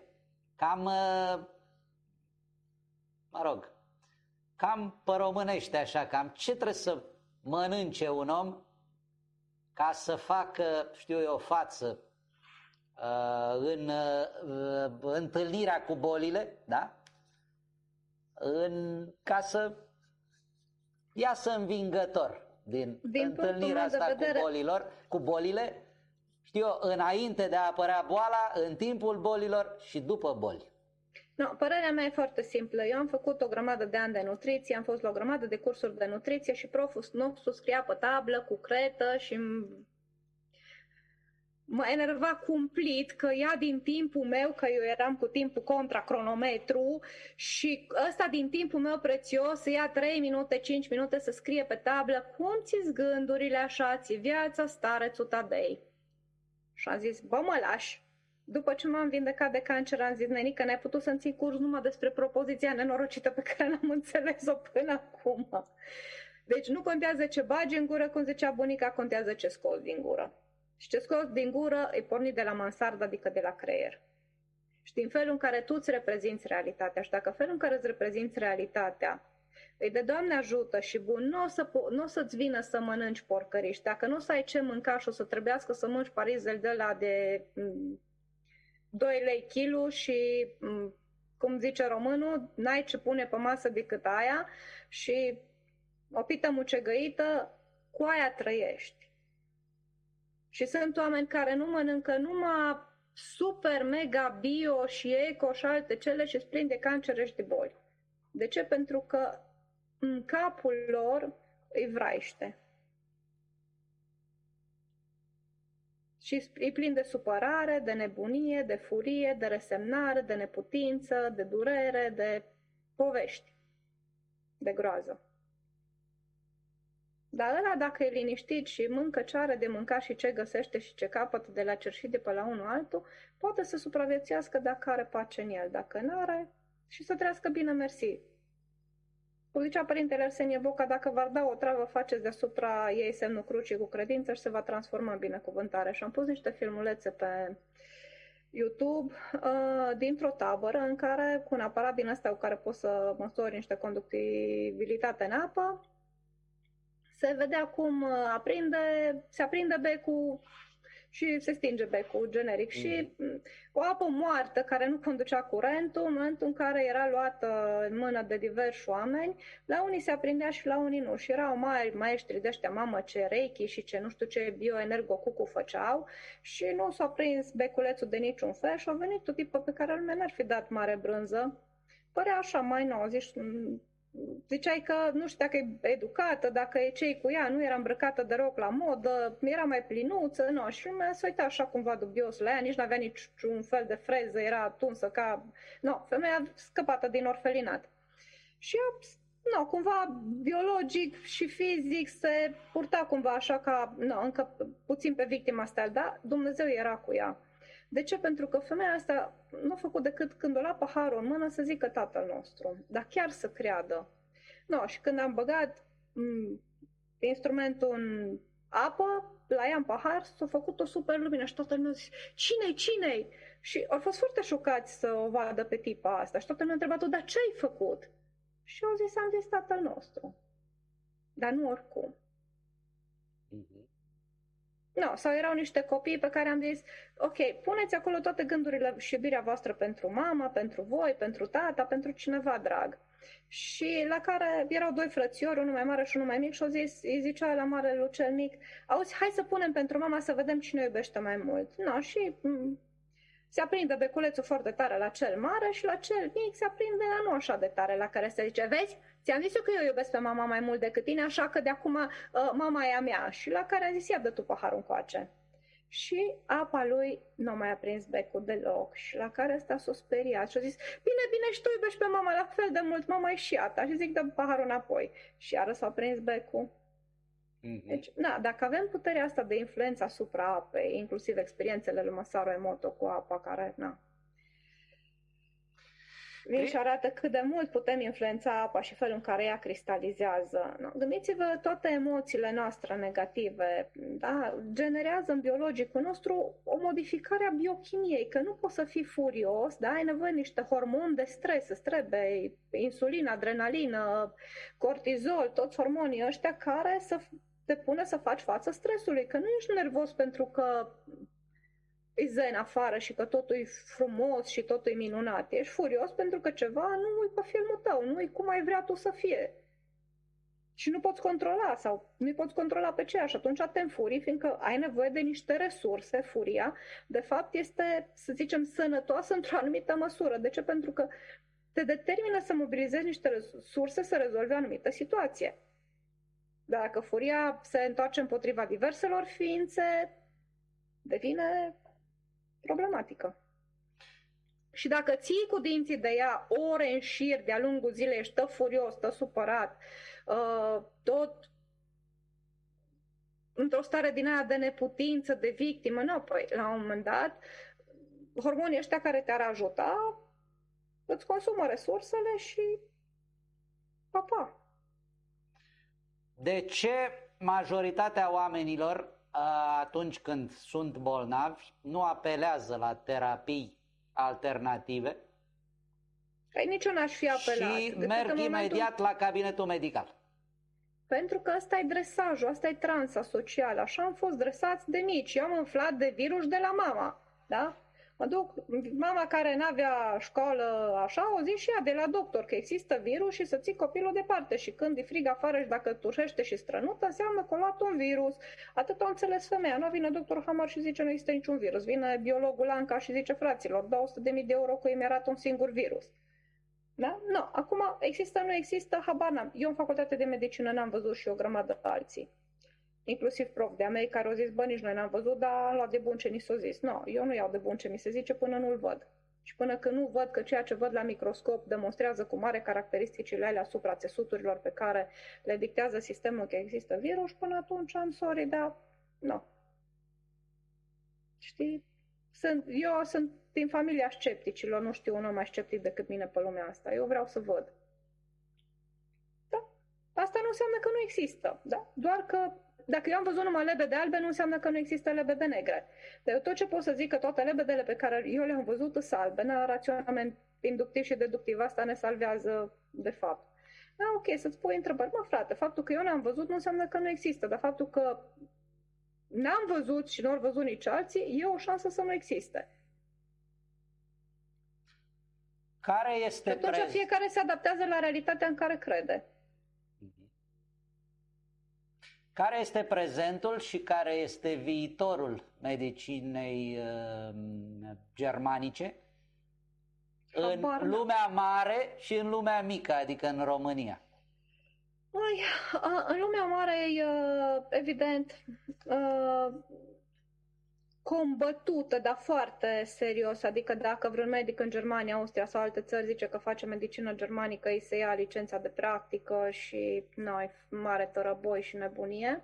cam pe românește așa, cam ce trebuie să mănânce un om ca să facă, știu eu, față în întâlnirea cu bolile, da? Ca să iasă învingător din întâlnirea asta cu bolile, știu eu, înainte de a apărea boala, în timpul bolilor și după boli. No, părerea mea e foarte simplă. Eu am făcut o grămadă de ani de nutriție, am fost la o grămadă de cursuri de nutriție și proful nostru scria pe tablă cu cretă și mă enerva cumplit că ia din timpul meu, că eu eram cu timpul contra cronometru și ăsta din timpul meu prețios să ia 3 minute, 5 minute să scrie pe tablă cum ți-s gândurile așa, ți viața, starețul Tadei. Și am zis, bă, mă lași. După ce m-am vindecat de cancer, am zis, nenică, n-ai putut să-mi ții curs numai despre propoziția nenorocită pe care n-am înțeles-o până acum. Deci nu contează ce bagi în gură, cum zicea bunica, contează ce scoți din gură. Și ce scoți din gură e pornit de la mansardă, adică de la creier. Și din felul în care tu îți reprezinți realitatea și dacă felul în care îți reprezinți realitatea îi de Doamne ajută și bun, nu o să-ți vină să mănânci porcăriști. Dacă nu o să ai ce mânca și o să trebuiască să mănânci parizel de la de 2 lei kilu și, cum zice românul, n-ai ce pune pe masă decât aia și o pită mucegăită, cu aia trăiești. Și sunt oameni care nu mănâncă numai super, mega bio și eco și alte cele și îți prinde cancere și de boli. De ce? Pentru că în capul lor îi vraiște. Și îi plin de supărare, de nebunie, de furie, de resemnare, de neputință, de durere, de povești, de groază. Dar ăla, dacă e liniștit și mâncă ce are de mâncat și ce găsește și ce capătă de la cerșit de pe la unul altul, poate să supraviețuiască dacă are pace în el. Dacă n-are, și să trăiască bine, mersi. Cum zicea Părintele Arsenie Boca, dacă v-ar da o travă, faceți deasupra ei semnul crucii cu credință și se va transforma în binecuvântare. Și am pus niște filmulețe pe YouTube dintr-o tabără în care, cu un aparat din ăsta cu care poți să măsori niște conductibilitate în apă, se vedea cum se aprinde becul și se stinge becul generic. Și o apă moartă care nu conducea curentul, în momentul în care era luată în mână de diversi oameni, la unii se aprindea și la unii nu. Și erau maestri de ăștia, mamă, ce reiki și ce nu știu ce bioenergocucu făceau și nu s-a prins beculețul de niciun fel și a venit o tipă pe care lumea n-ar fi dat mare brânză. Părea așa mai nou, ziceai că nu știu dacă e educată, dacă e ce cu ea, nu era îmbrăcată de roc la modă, era mai plinuță, nu, și lumea se uita așa cumva dubios la ea, nici n-avea niciun fel de freză, era tunsă ca... Nu, femeia scăpată din orfelinat. Și ea, cumva biologic și fizic se purta cumva așa ca, încă puțin pe victima asta, dar Dumnezeu era cu ea. De ce? Pentru că femeia asta nu a făcut decât când o lua paharul în mână să zică Tatăl nostru, dar chiar să creadă. Și când am băgat instrumentul în apă, la ea în pahar, s-a făcut o super lumină și toată lumea zice, cine-i? Și au fost foarte șocați să o vadă pe tipa asta și toată lumea a întrebat-o, dar ce ai făcut? Și au zis, am zis Tatăl nostru. Dar nu oricum. Sau erau niște copii pe care am zis, ok, puneți acolo toate gândurile și iubirea voastră pentru mama, pentru voi, pentru tata, pentru cineva drag. Și la care erau 2 frățiori, unul mai mare și unul mai mic și îi zicea la marele lui cel mic, auzi, hai să punem pentru mama să vedem cine o iubește mai mult. Și Se aprinde beculețul foarte tare la cel mare și la cel mic se aprinde la nu așa de tare, la care se zice, vezi, ți-am zis eu că eu iubesc pe mama mai mult decât tine, așa că de acum mama e a mea. Și la care a zis, ia dă tu paharul încoace. Și apa lui nu a mai aprins becul deloc și la care ăsta s-a speriat și a zis, bine, bine, și tu iubești pe mama la fel de mult, mama e și a ta. Și zic, dă paharul înapoi. Și iară s-a aprins becul. Deci, da, dacă avem puterea asta de influență asupra apei, inclusiv experiențele lui Masaru Emoto cu apa, care, vin și arată cât de mult putem influența apa și felul în care ea cristalizează. No? Gândiți-vă, toate emoțiile noastre negative, da? Generează în biologicul nostru o modificare a biochimiei, că nu poți să fii furios, da? Ai nevoie niște hormoni de stres, îți trebuie insulină, adrenalină, cortizol, toți hormonii ăștia care să te pună să faci față stresului, că nu ești nervos pentru că e zen afară și că totul e frumos și totul e minunat. Ești furios pentru că ceva nu e pe filmul tău, nu e cum ai vrea tu să fie. Și nu poți controla sau nu poți controla pe ceea și atunci te înfurii, fiindcă ai nevoie de niște resurse. Furia, de fapt, este, să zicem, sănătoasă într-o anumită măsură. De ce? Pentru că te determină să mobilizezi niște resurse să rezolvi o anumită situație. Dacă furia se întoarce împotriva diverselor ființe, devine problematică. Și dacă ții cu dinții de ea ore în șir de-a lungul zilei, ești tă furios, tă supărat, tot într-o stare din aia de neputință, de victimă, nu, păi, la un moment dat, hormonii ăștia care te-ar ajuta, îți consumă resursele și pa. De ce majoritatea oamenilor, atunci când sunt bolnavi, nu apelează la terapii alternative? Păi nici eu n-aș fi apelat. Și merg imediat la cabinetul medical? Pentru că ăsta e dresajul, asta e transa socială. Așa am fost dresați de mici. Eu am înflat de virus de la mama, da? Mă duc, mama care n-avea școală așa, o zi și ea de la doctor că există virus și să ții copilul departe și când e frig afară și dacă tușește și strănută, înseamnă că a luat un virus. Atât a înțeles femeia. Nu vine doctor Hamar și zice nu există niciun virus. Vine biologul Anca și zice fraților, 200.000 de euro că îmi arată un singur virus. Da? Nu. Acum există, nu există, habar n-am. Eu în facultate de medicină n-am văzut și o grămadă de alții. Inclusiv prof de-a mei care au zis, bă, nici noi n-am văzut, dar am luat de bun ce ni s-o zis. Nu, eu nu iau de bun ce mi se zice până nu-l văd. Și până când nu văd că ceea ce văd la microscop demonstrează cu mare caracteristicile alea asupra țesuturilor pe care le dictează sistemul că există virus, până atunci am sorry, dar nu. Știi? Eu sunt din familia scepticilor, nu știu un om mai sceptic decât mine pe lumea asta. Eu vreau să văd. Da? Asta nu înseamnă că nu există, da? Doar că dacă eu am văzut numai lebede albe, nu înseamnă că nu există lebede negre. Dar eu tot ce pot să zic că toate lebedele pe care eu le-am văzut sunt albe, na, raționament inductiv și deductiv, asta ne salvează de fapt. Da, ok, să-ți pui întrebări. Mă, frate, faptul că eu n-am văzut nu înseamnă că nu există, dar faptul că n-am văzut și nu au văzut nici alții, e o șansă să nu existe. Care este atunci fiecare se adaptează la realitatea în care crede. Care este prezentul și care este viitorul medicinei germanice în lumea mare și în lumea mică, adică în România? În lumea mare e evident combătută, dar foarte serios, adică dacă vreun medic în Germania, Austria sau alte țări zice că face medicină germanică, îi se ia licența de practică și e mare tărăboi și nebunie.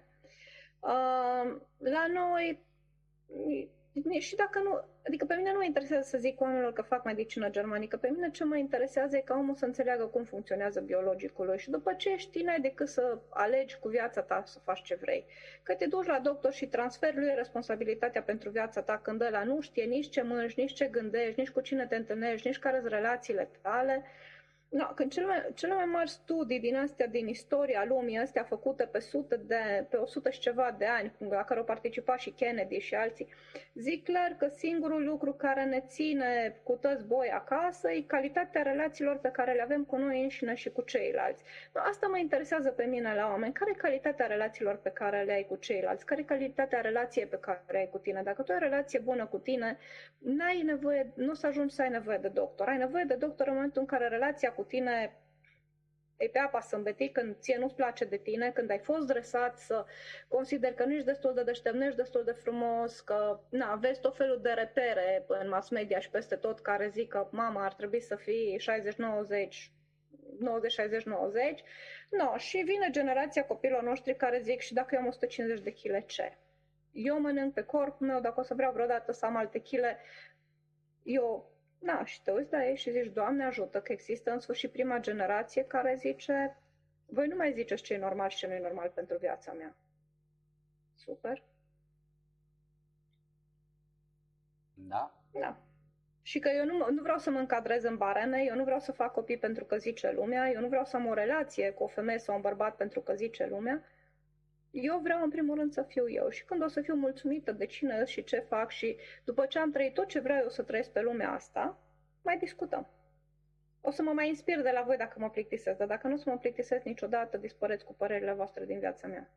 La noi, și dacă nu, adică pe mine nu mă interesează să zic oamenilor că fac medicină germanică, pe mine ce mă interesează e ca omul să înțeleagă cum funcționează biologicul lui și după ce știi, n-ai decât să alegi cu viața ta să faci ce vrei. Că te duci la doctor și transferi lui responsabilitatea pentru viața ta când ăla nu știe nici ce mănânci, nici ce gândești, nici cu cine te întâlnești, nici care sunt relațiile tale. No, când cele mai mari studii din astea, din istoria lumii, astea făcute pe 100 și ceva de ani, la care au participat și Kennedy și alții, zic clar că singurul lucru care ne ține cu toți boi acasă e calitatea relațiilor pe care le avem cu noi înșine și cu ceilalți. Asta mă interesează pe mine la oameni. Care e calitatea relațiilor pe care le ai cu ceilalți? Care e calitatea relației pe care le ai cu tine? Dacă tu ai o relație bună cu tine, nu o să ajungi să ai nevoie de doctor. Ai nevoie de doctor în momentul în care relația cu tine e pe apa sâmbetii, când ție nu-ți place de tine, când ai fost dresat să consideri că nu ești destul de deștept, nu ești destul de frumos, că vezi tot felul de repere în mass media și peste tot care zic că mama ar trebui să fie 60-90, 90-60-90. No, și vine generația copiilor noștri care zic și dacă eu am 150 de kg, ce? Eu mănânc pe corpul meu, dacă o să vreau vreodată să am alte chile, și te uiți la ei și zici, Doamne ajută, că există în sfârșit prima generație care zice, voi nu mai ziceți ce e normal și ce nu e normal pentru viața mea. Super. Da. Da. Și că eu nu vreau să mă încadrez în bareme, eu nu vreau să fac copii pentru că zice lumea, eu nu vreau să am o relație cu o femeie sau un bărbat pentru că zice lumea. Eu vreau în primul rând să fiu eu și când o să fiu mulțumită de cine sunt și ce fac și după ce am trăit tot ce vreau eu să trăiesc pe lumea asta, mai discutăm. O să mă mai inspir de la voi dacă mă plictisesc, dar dacă nu o să mă plictisesc niciodată, dispăreți cu părerile voastre din viața mea.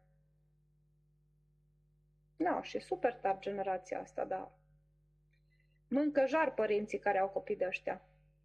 Și super tare generația asta, dar mâncă jar părinții care au copii de ăștia.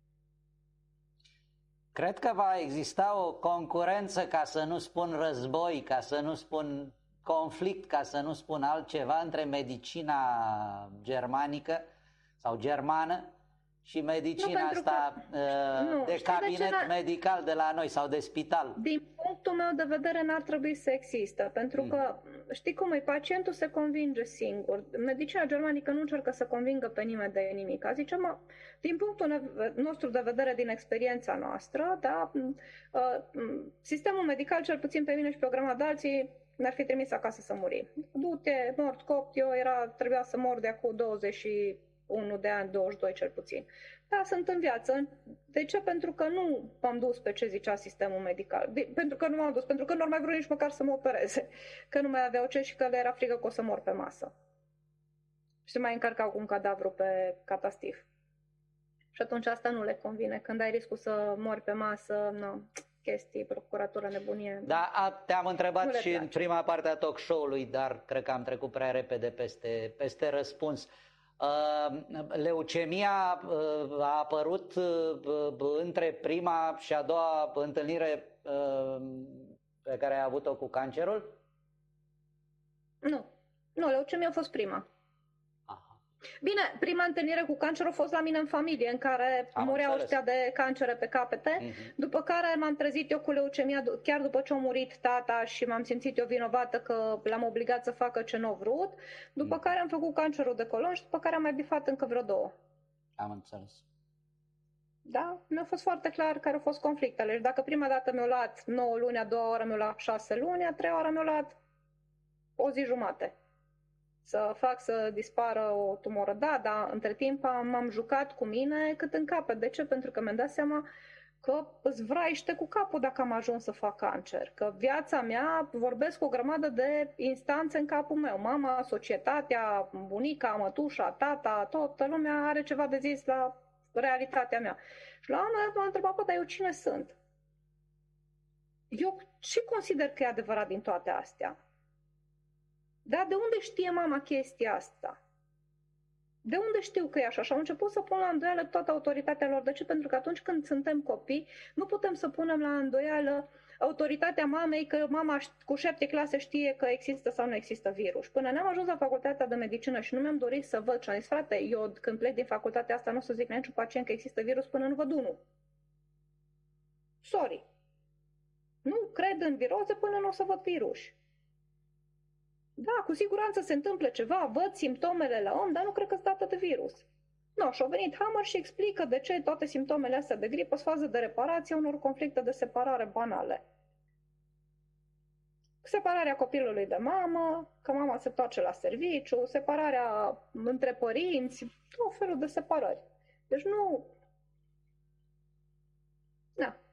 Cred că va exista o concurență, ca să nu spun război, ca să nu spun conflict, ca să nu spun altceva, între medicina germanică sau germană și medicina de cabinet medical de la noi sau de spital. Din punctul meu de vedere n-ar trebui să există, pentru că știi cum e, pacientul se convinge singur. Medicina germanică nu încearcă să convingă pe nimeni de nimic. Zice, din punctul nostru de vedere, din experiența noastră, sistemul medical, cel puțin pe mine și pe o grămadă de alții, ne-ar fi trimis acasă să murim. Du-te, mort, copt, trebuia să mor de acum 21 de ani, 22 cel puțin. Da, sunt în viață. De ce? Pentru că nu m-am dus pe ce zicea sistemul medical. Pentru că nu m-am dus, pentru că nu ar mai vrut nici măcar să mă opereze. Că nu mai aveau ce și că le era frică că o să mor pe masă. Și se mai încărcau cu un cadavru pe catastif. Și atunci asta nu le convine. Când ai riscul să mori pe masă, chestii, procuratură, nebunie. Da, te-am întrebat și în prima parte a talk show-ului, dar cred că am trecut prea repede peste răspuns. Leucemia a apărut între prima și a doua întâlnire pe care ai avut-o cu cancerul? Nu, leucemia a fost prima. Aha. Bine, prima întâlnire cu cancerul a fost la mine în familie, în care mureau ăștia de cancere pe capete, după care m-am trezit eu cu leucemia chiar după ce a murit tata și m-am simțit eu vinovată că l-am obligat să facă ce n-a vrut, după care am făcut cancerul de colon și după care am mai bifat încă vreo 2. Am înțeles. Da, mi-a fost foarte clar care au fost conflictele și dacă prima dată mi-a luat 9 luni, a doua oară mi-a luat 6 luni, a treia oară mi-a luat o zi jumate. Să fac să dispară o tumoră, dar între timp m-am jucat cu mine cât în capăt. De ce? Pentru că mi-am dat seama că îți vraiște cu capul dacă am ajuns să fac cancer. Că viața mea, vorbesc cu o grămadă de instanțe în capul meu. Mama, societatea, bunica, mătușa, tata, toată lumea are ceva de zis la realitatea mea. Și la un moment dat m-am întrebat, dar eu cine sunt? Eu ce consider că e adevărat din toate astea? Dar de unde știe mama chestia asta? De unde știu că e așa? Și am început să pun la îndoială toată autoritatea lor. De ce? Pentru că atunci când suntem copii, nu putem să punem la îndoială autoritatea mamei că mama cu 7 clase știe că există sau nu există virus. Până n-am ajuns la facultatea de medicină și nu mi-am dorit să văd și am zis, frate, eu când plec din facultatea asta nu o să zic la niciun pacient că există virus până nu văd unul. Sorry. Nu cred în viroze până nu o să văd virus. Da, cu siguranță se întâmplă ceva, văd simptomele la om, dar nu cred că sunt dată de virus. Și-a venit Hammer și explică de ce toate simptomele astea de gripă sunt fază de reparație unor conflicte de separare banale. Separarea copilului de mamă, că mama se întoarce la serviciu, separarea între părinți, tot felul de separări. Deci nu...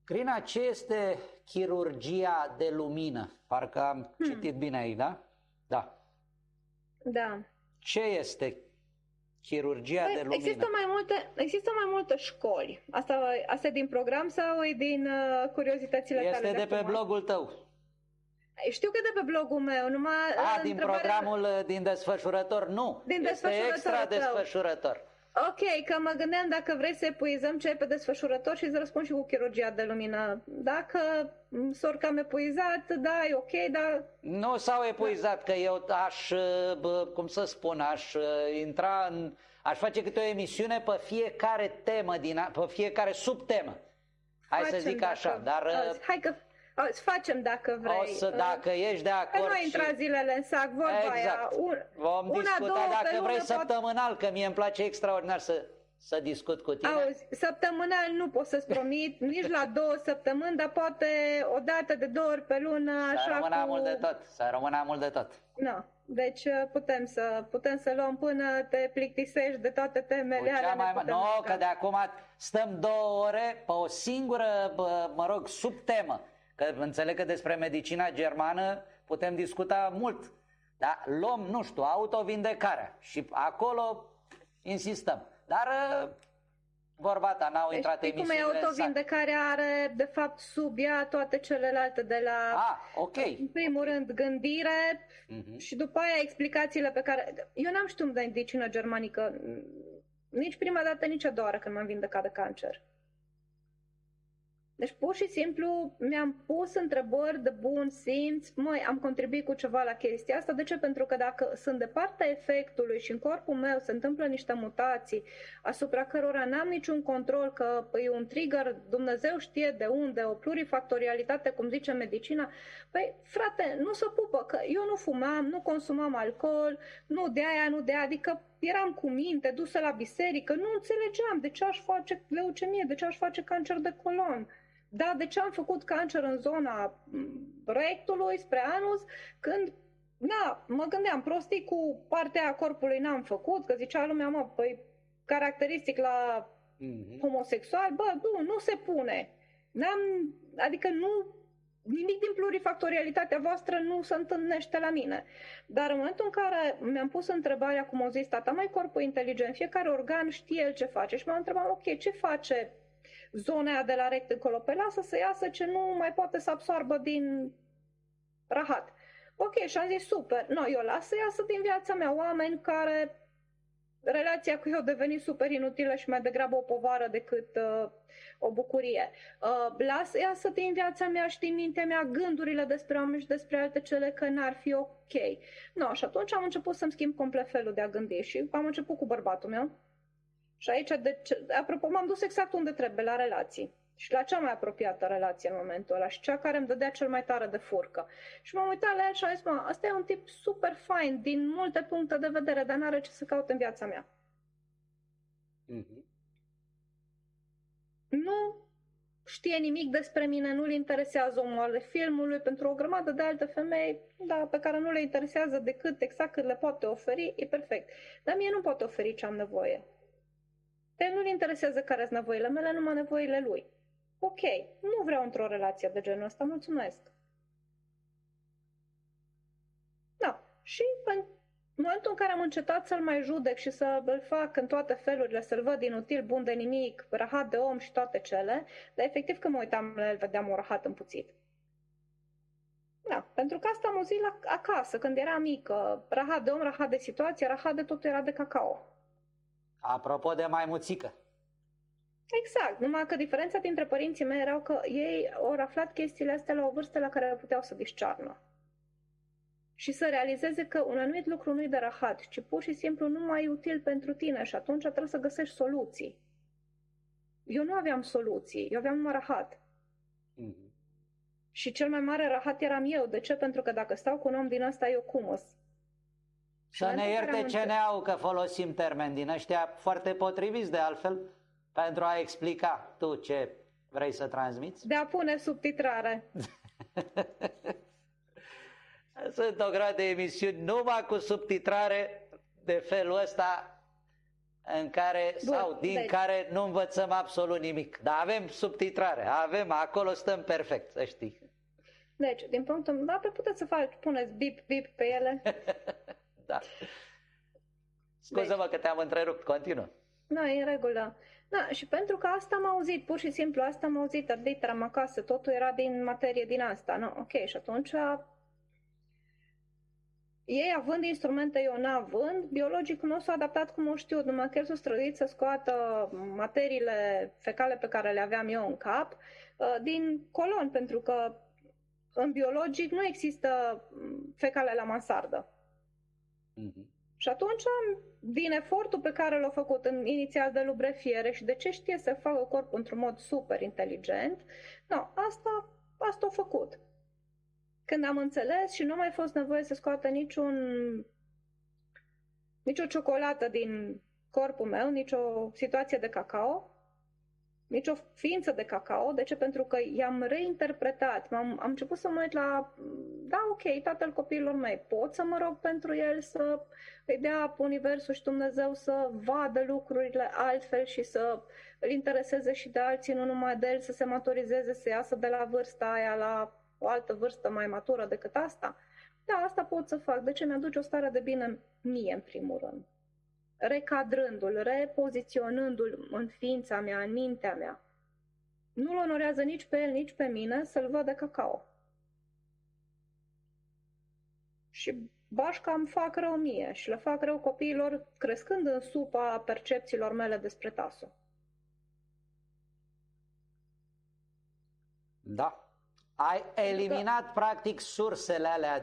Crina, ce este chirurgia de lumină? Parcă am citit bine aici, da? Da. Da. Ce este chirurgia de lumină? Există mai multe școli. Asta e din program sau e din curiozitățile tale? Este de pe blogul tău. Știu că e de pe blogul meu, numai... Din programul din desfășurător? Nu, din este extra desfășurător. Ok, că mă gândeam dacă vrei să epuizăm ce e pe desfășurător și îți răspund și cu chirurgia de lumină. Dacă s-or cam epuizat, da, e ok, dar... Nu s-au epuizat, că eu aș, cum să spun, aș face câte o emisiune pe fiecare temă, pe fiecare subtemă. Hai să zic așa, dar... Hai că facem dacă vrei. Dacă ești de acord. Că nu intra zilele în sac, vorba exact. aia. Vom discuta dacă vrei săptămânal, că mie îmi place extraordinar să discut cu tine. Auzi, săptămânal nu pot să-ți promit, nici la 2 săptămâni, dar poate o dată de 2 ori pe lună. Să rămână mult de tot. Nu. Deci putem să luăm până te plictisești de toate temele alea. Nu, că de acum stăm 2 ore pe o singură, subtemă. Că înțeleg că despre medicina germană putem discuta mult. Dar luăm, nu știu, autovindecarea și acolo insistăm. Dar vorba ta, n-au intrat emisiunile. Cum e autovindecarea, are de fapt sub ea toate celelalte de la, okay. În primul rând, gândire și după aia explicațiile pe care... Eu n-am știut de medicină germanică nici prima dată, nici a doua oară când m-am vindecat de cancer. Deci pur și simplu mi-am pus întrebări de bun simț, am contribuit cu ceva la chestia asta. De ce? Pentru că dacă sunt de partea efectului și în corpul meu se întâmplă niște mutații asupra cărora n-am niciun control, că e un trigger, Dumnezeu știe de unde, o plurifactorialitate, cum zice medicina, păi frate, nu se pupă, că eu nu fumam, nu consumam alcool, nu de aia, nu de aia, adică eram cu minte, dusă la biserică, nu înțelegeam de ce aș face leucemie, de ce aș face cancer de colon. Da, de ce am făcut cancer în zona rectului, spre anus, când, mă gândeam, prostii cu partea corpului n-am făcut, că zicea lumea, păi, caracteristic la homosexual, nu se pune. Adică nimic din plurifactorialitatea voastră nu se întâlnește la mine. Dar în momentul în care mi-am pus întrebarea, cum o zis tata, mai corpul inteligent, fiecare organ știe el ce face și m-am întrebat, ok, ce face zona aia de la rect încolo? Pe lasă să iasă ce nu mai poate să absoarbă din rahat. Ok, și am zis super, eu las să iasă din viața mea oameni care relația cu eu a devenit super inutilă și mai degrabă o povară decât o bucurie. Las să iasă din viața mea și din mintea mea gândurile despre oameni și despre alte cele că n-ar fi ok. Și atunci am început să-mi schimb complet felul de a gândi și am început cu bărbatul meu. Și aici, apropo, m-am dus exact unde trebuie, la relații. Și la cea mai apropiată relație în momentul ăla și cea care îmi dădea cel mai tare de furcă. Și m-am uitat la el și am zis, ăsta e un tip super fain din multe puncte de vedere, dar n-are ce să caute în viața mea. Nu știe nimic despre mine, nu-l interesează omul ale filmului, pentru o grămadă de alte femei, pe care nu le interesează decât exact cât le poate oferi, e perfect. Dar mie nu poate oferi ce am nevoie. Pe nu-l interesează care sunt nevoile mele, numai nevoile lui. Ok, nu vreau într-o relație de genul ăsta, mulțumesc. Și în momentul în care am încetat să-l mai judec și să-l fac în toate felurile, să-l văd inutil, bun de nimic, rahat de om și toate cele, dar efectiv când mă uitam la el, vedeam o rahat împuțit. Pentru că asta am zis acasă, când era mică, rahat de om, rahat de situație, rahat de tot, era de cacao. Apropo de maimuțică. Exact, numai că diferența dintre părinții mei erau că ei au aflat chestiile astea la o vârstă la care puteau să discearnă. Și să realizeze că un anumit lucru nu-i de rahat, ci pur și simplu nu mai e util pentru tine și atunci trebuie să găsești soluții. Eu nu aveam soluții, eu aveam numai rahat. Și cel mai mare rahat eram eu. De ce? Pentru că dacă stau cu un om din ăsta, eu cumăs. Să ne ierte CNA-ul că folosim termeni din ăștia foarte potriviți de altfel pentru a explica tu ce vrei să transmiți. De a pune subtitrare. Sunt o grămadă de emisiuni numai cu subtitrare de felul ăsta. în care, sau din care nu învățăm absolut nimic. Dar avem subtitrare, acolo stăm perfect, să știi. Deci, din punctul meu, da, puteți să puneți bip, bip pe ele. Da. Scuză-mă că te-am întrerupt, continuă. Nu, e în regulă. Da, și pentru că asta am auzit, pur și simplu, asta am auzit, arbitram acasă, totul era din materie din asta, nu? Ok, și atunci ei având instrumente, eu n-având, biologicul nu s-a adaptat cum o știu, numai că el s-a străduit să scoată materiile fecale pe care le aveam eu în cap din colon, pentru că în biologic nu există fecale la mansardă. Mm-hmm. Și atunci, din efortul pe care l-a făcut inițial de lubrefiere și de ce știe să facă corpul într-un mod super inteligent, asta a făcut. Când am înțeles și nu mai fost nevoie să scoată nicio ciocolată din corpul meu, nicio situație de cacao, nicio ființă de cacao. De ce? Pentru că i-am reinterpretat. Am început să mă uit la, da, ok, tatăl copiilor mei, pot să mă rog pentru el să îi dea Universul și Dumnezeu să vadă lucrurile altfel și să îl intereseze și de alții, nu numai de el, să se maturizeze, să iasă de la vârsta aia la o altă vârstă mai matură decât asta. Da, asta pot să fac. De ce? Mi-aduce o stare de bine mie, în primul rând. Recadrându-l, repoziționându-l în ființa mea, în mintea mea. Nu-l onorează nici pe el, nici pe mine să-l văd de cacao. Și bașca îmi fac rău mie și le fac rău copiilor crescând în supa percepțiilor mele despre Taso. Da. Ai eliminat practic sursele alea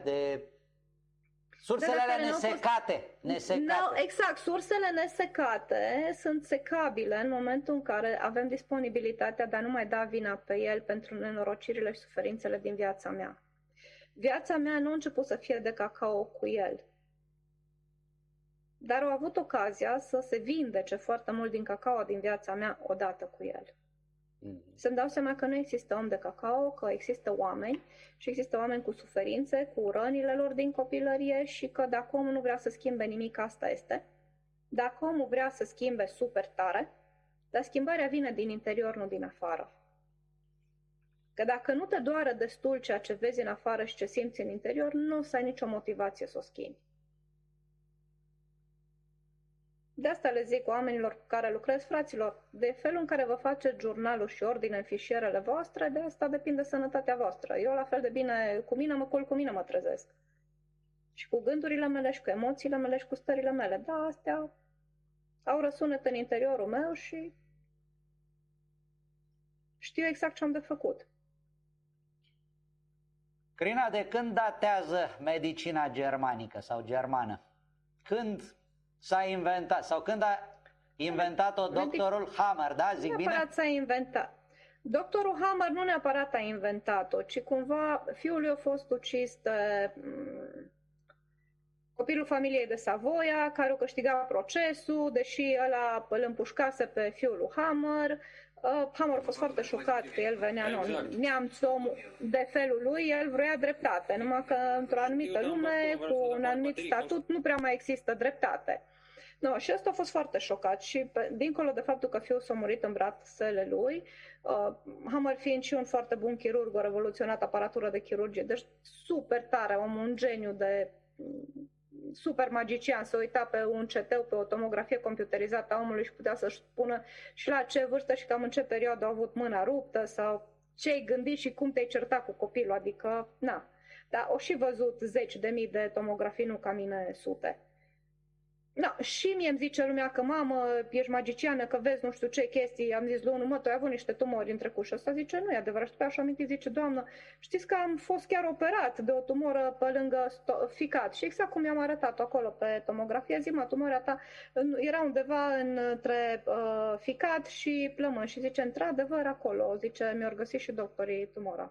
nesecate. No, exact, sursele nesecate sunt secabile în momentul în care avem disponibilitatea de a nu mai da vina pe el pentru nenorocirile și suferințele din viața mea. Viața mea nu a început să fie de cacao cu el, dar au avut ocazia să se vindece foarte mult din cacao din viața mea odată cu el. Să-mi dau seama că nu există om de cacao, că există oameni și există oameni cu suferințe, cu rănile lor din copilărie și că dacă omul nu vrea să schimbe nimic, asta este. Dacă omul vrea să schimbe super tare, dar schimbarea vine din interior, nu din afară. Că dacă nu te doare destul ceea ce vezi în afară și ce simți în interior, nu o să ai nicio motivație să o schimbi. De asta le zic oamenilor cu care lucrez, fraților, de felul în care vă faceți jurnalul și ordine în fișierele voastre, de asta depinde sănătatea voastră. Eu la fel de bine cu mine mă culc, cu mine mă trezesc. Și cu gândurile mele, și cu emoțiile mele, și cu stările mele. Da, astea au răsunet în interiorul meu și știu exact ce am de făcut. Crina, de când datează medicina germanică sau germană? Când s-a inventat sau când a inventat-o doctorul Hammer, da? Zic bine? Neapărat s-a inventat. Doctorul Hammer nu neapărat a inventat-o, ci cumva fiul lui a fost ucis de copilul familiei de Savoia, care a câștigat procesul, deși ăla îl împușcase pe fiul lui Hammer. Hammer a fost foarte șocat că el venea neamț om de felul lui, el vrea dreptate, numai că într-o anumită lume, cu un anumit statut, nu prea mai există dreptate. No, și ăsta a fost foarte șocat și dincolo de faptul că fiul s-a murit în brațele lui, Hammer fiind și un foarte bun chirurg, a revoluționat aparatură de chirurgie, deci super tare, un geniu de super magician, se uita pe un CT, pe o tomografie computerizată a omului și putea să-și spună și la ce vârstă și cam în ce perioadă a avut mâna ruptă sau ce-ai gândit și cum te-ai certat cu copilul, adică, na. Dar o și văzut zeci de mii de tomografii, nu ca mine sute. Da, și mie îmi zice lumea că, mamă, ești magiciană, că vezi nu știu ce chestii. Am zis lui unul, mă, tu ai avut niște tumori în trecut. Și ăsta zice, nu e adevărat. Și după așa aminti, zice, doamnă, știți că am fost chiar operat de o tumoră pe lângă ficat. Și exact cum i-am arătat acolo pe tomografie, zic, mă, tumoarea ta era undeva între ficat și plămân. Și zice, într-adevăr, acolo, zice, mi-au găsit și doctorii tumora.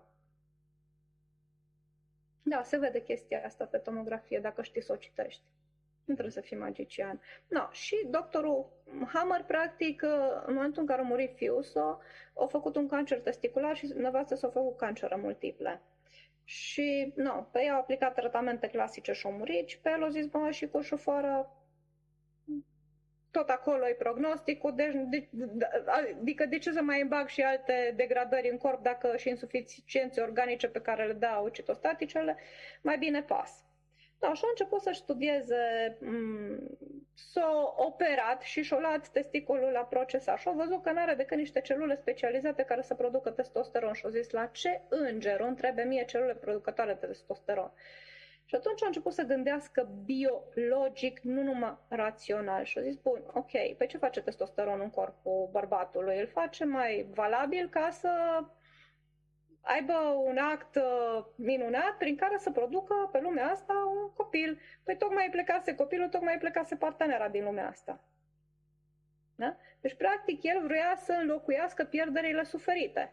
Da, se vede chestia asta pe tomografie, dacă știi să o citești. Nu trebuie să fii magician. No, și doctorul Hammer, practic, în momentul în care a murit fiul său, a făcut un cancer testicular și nevastă s-a făcut cancere multiple. Și, pe ea au aplicat tratamente clasice și a murit și pe el a zis, bă, și cu șofoară tot acolo e prognosticul, adică de ce să mai îmbag și alte degradări în corp dacă și insuficiențe organice pe care le dau citostaticele, mai bine pas. Da, și a început să studieze, s-a operat și și-a luat testiculul la procesat și a văzut că n-are decât niște celule specializate care să producă testosteron și a zis, la ce înger îmi trebuie mie celule producătoare de testosteron? Și atunci a început să gândească biologic, nu numai rațional. Și a zis, bun, ok, pe ce face testosteron în corpul bărbatului? Îl face mai valabil ca să aibă un act minunat prin care să producă pe lumea asta un copil. Păi tocmai plecase copilul, tocmai plecase partenera din lumea asta. Da? Deci, practic, el vrea să înlocuiască pierderile suferite.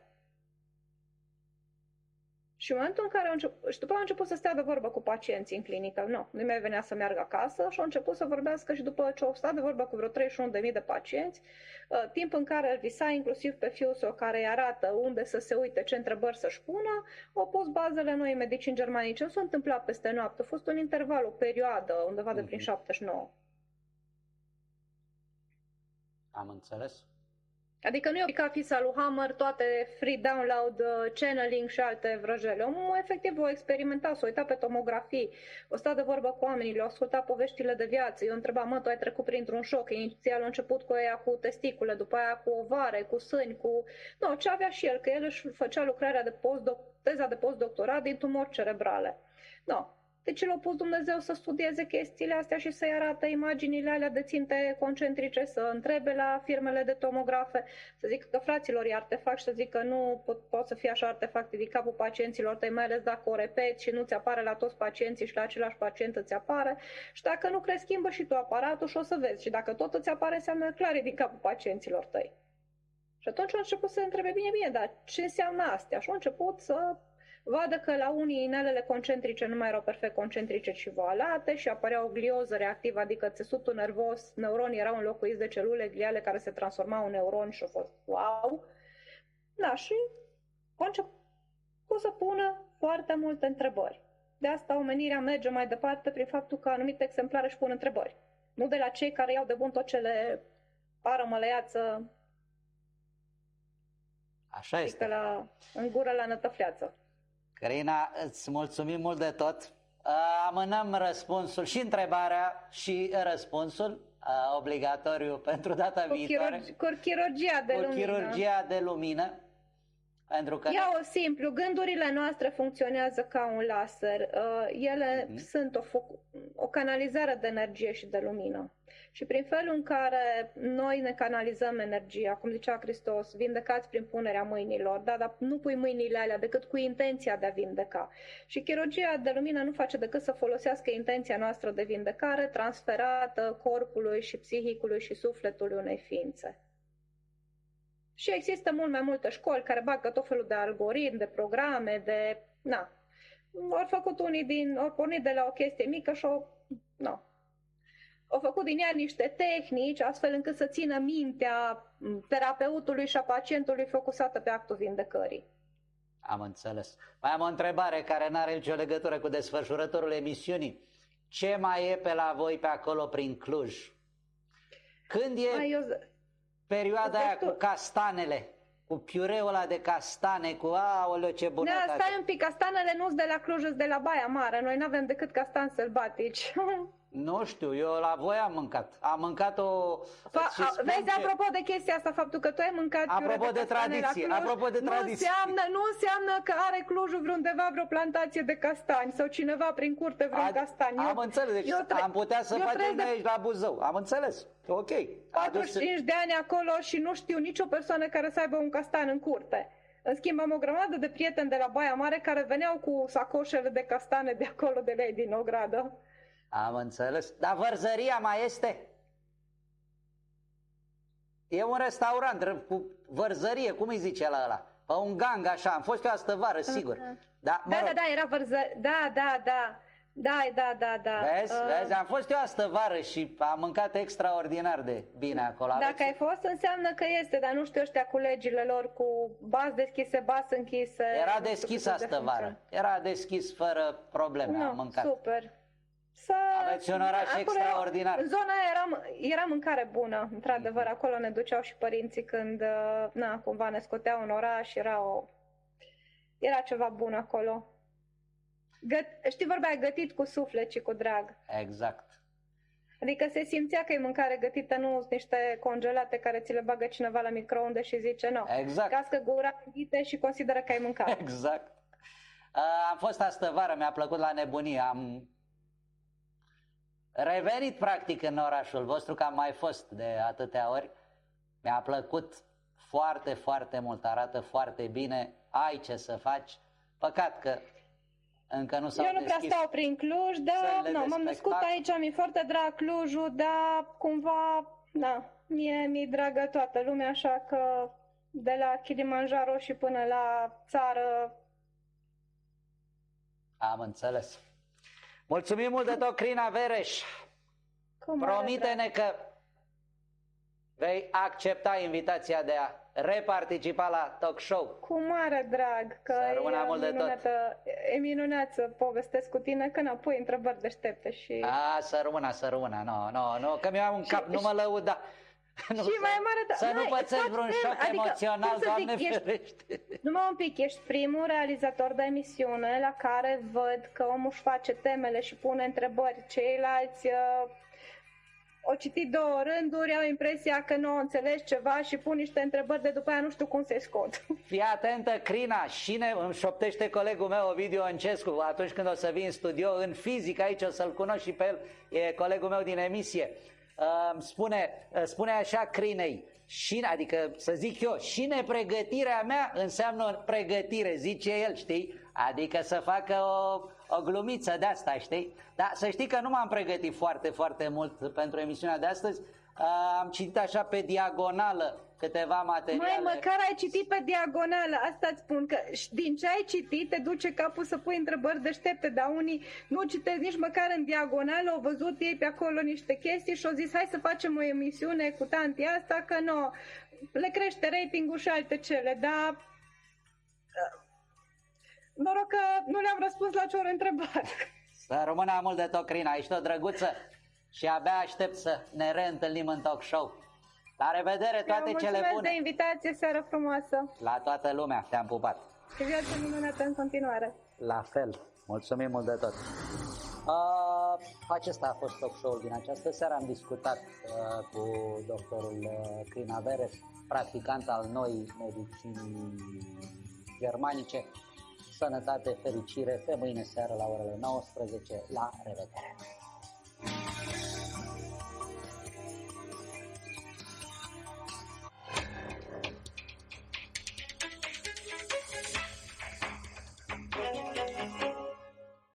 Și în momentul în care și după a început să stea de vorbă cu pacienții în clinică, nu mai venea să meargă acasă și a început să vorbească și după ce au stat de vorbă cu vreo 31.000 de pacienți, timp în care îl visa inclusiv pe fiul său care îi arată unde să se uite, ce întrebări să-și pună, au pus bazele noi medicini germanice. Nu s-a întâmplat peste noapte, a fost un interval, o perioadă, undeva de prin 79. Am înțeles. Adică nu e ca fisa lui Hammer, toate free download, channeling și alte vrăjele. Omul efectiv o experimenta, s-a uitat pe tomografii, o stat de vorbă cu oamenii, le-a ascultat poveștile de viață. Eu întreba, tu ai trecut printr-un șoc, inițial a început cu ea cu testicule, după aia cu ovare, cu sâni, cu... Nu, ce avea și el, că el își făcea lucrarea de teza de postdoctorat din tumori cerebrale. Nu. Deci l-a pus Dumnezeu să studieze chestiile astea și să-i arate imaginile alea de ținte concentrice, să întrebe la firmele de tomografe, să zică că fraților e artefact și să zică că nu pot să fie așa artefact de capul pacienților tăi, mai ales dacă o repeți și nu ți apare la toți pacienții și la același pacient îți apare. Și dacă nu crezi, schimbă și tu aparatul și o să vezi. Și dacă tot îți apare, înseamnă clar e din capul pacienților tăi. Și atunci a început să întrebe bine, dar ce înseamnă astea? Și a început să vadă că la unii inelele concentrice nu mai erau perfect concentrice, ci voalate și apărea o glioză reactivă, adică țesutul nervos, neuronii erau înlocuiți de celule gliale care se transformau în neuroni și a fost wow. Da, și a început să pună foarte multe întrebări. De asta omenirea merge mai departe prin faptul că anumite exemplare își pun întrebări. Nu de la cei care iau de bun tot ce le pară mălăiață. Așa este. În gură la nătăfleață. Călina, îți mulțumim mult de tot. Amânăm răspunsul și întrebarea și răspunsul obligatoriu pentru data viitoare. Cu chirurgia de lumină. Cu chirurgia de lumină. Pentru că Ia-o simplu, gândurile noastre funcționează ca un laser. Ele sunt o canalizare de energie și de lumină. Și prin felul în care noi ne canalizăm energia, cum zicea Hristos, vindecați prin punerea mâinilor, da, dar nu pui mâinile alea decât cu intenția de a vindeca. Și chirurgia de lumină nu face decât să folosească intenția noastră de vindecare transferată corpului și psihicului și sufletului unei ființe. Și există mult mai multe școli care bagă tot felul de algoritmi, de programe, de... Au făcut au pornit de la o chestie mică și au făcut din ea niște tehnici astfel încât să țină mintea terapeutului și a pacientului focusată pe actul vindecării. Am înțeles. Mai am o întrebare care nu are nicio legătură cu desfășurătorul emisiunii. Ce mai e pe la voi pe acolo prin Cluj? Când e perioada aia cu castanele? Cu piureul ăla de castane, cu aoleo ce bunătate. Da, stai un pic, castanele nu-s de la Cluj, sunt de la Baia Mare. Noi nu avem decât castani sălbatici. Nu știu, eu la voi am mâncat. Am mâncat-o... Vezi, apropo de chestia asta, faptul că tu ai mâncat apropo de tradiție, apropo de tradiție. Nu înseamnă că are Clujul vreo plantație de castani sau cineva prin curte vreun castani. Am înțeles, deci am putea să facem noi aici la Buzău. Am înțeles, ok. 45 de ani acolo și nu știu nicio persoană care să aibă un castan în curte. În schimb, am o grămadă de prieteni de la Baia Mare care veneau cu sacoșele de castane de acolo, de la ei din ogradă. Am înțeles. Dar vărzăria mai este? E un restaurant cu vărzărie, cum îi zice la ăla? Pe un gang așa, am fost eu astă vară, sigur. Da, era vărzărie, da. Vezi, am fost eu astă vară și am mâncat extraordinar de bine acolo. Dacă ai fost, înseamnă că este, dar nu știu ăștia cu legile lor, cu bas deschise, bas închise. Era deschis astă vară, era deschis fără probleme, am mâncat. Super. Aveți un oraș extraordinar. În zona aia era mâncare bună, într-adevăr, acolo ne duceau și părinții când, cumva ne scoteau în oraș, era ceva bun acolo. Știi vorba aia, gătit cu suflet și cu drag. Exact. Adică se simțea că e mâncare gătită, nu niște congelate care ți le bagă cineva la microunde și zice nu. Exact. Cască gura înghite și consideră că ai mâncat. Exact. Am fost astă vară, mi-a plăcut la nebunie, am revenit practic în orașul vostru, că am mai fost de atâtea ori. Mi-a plăcut foarte, foarte mult, arată foarte bine, ai ce să faci. Păcat că încă nu s-au Eu nu prea deschis stau prin Cluj, dar m-am născut aici, mi-e foarte drag Clujul, dar cumva, mi-e dragă toată lumea, așa că de la Kilimanjaro și până la țară. Am înțeles. Mulțumim mult de tot, Crina Vereș. Promite-ne că vei accepta invitația de a reparticipa la talk show. Cu mare drag, că e minunat să povestesc cu tine, că apoi întrebări deștepte și... Să rămână, nu, că mi-am un cap, nu mă lăuda. Și mai mare, să nu pățești vreun șoc emoțional, Doamne ferește. Numai un pic, ești primul realizator de emisiune la care văd că omul își face temele și pune întrebări. Ceilalți o citit 2 rânduri, au impresia că nu înțelegi ceva și pun niște întrebări de după aia nu știu cum se scot. Fii atentă, Crina, și îmi șoptește colegul meu Ovidiu Oncescu atunci când o să vin în studio, în fizic aici, o să-l cunosc și pe el, e colegul meu din emisie. Spune așa Crinei, adică să zic eu, și nepregătirea mea înseamnă pregătire, zice el, știi? Adică să facă o glumiță de asta, știi? Dar să știi că nu m-am pregătit foarte, foarte mult pentru emisiunea de astăzi. Am citit așa pe diagonală câteva materiale. Măcar ai citit pe diagonală, asta îți spun, că din ce ai citit te duce capul să pui întrebări deștepte, dar unii nu citesc nici măcar în diagonală, au văzut ei pe acolo niște chestii și au zis hai să facem o emisiune cu tanti asta, că nu, le crește ratingul și alte cele, dar noroc că nu le-am răspuns la ce ori întrebat. Să rămână mult de tot, Crina, ești o drăguță și abia aștept să ne reîntâlnim în talk show. La revedere, toate cele bune! Mulțumesc de invitație, seară frumoasă! La toată lumea, te-am pupat! Și viață minunată în continuare! La fel, mulțumim mult de tot! Acesta a fost talk show-ul din această seară. Am discutat cu doctorul Crina Vereș, practicant al noii medicini germanice. Sănătate, fericire, pe mâine seară la orele 19. La revedere!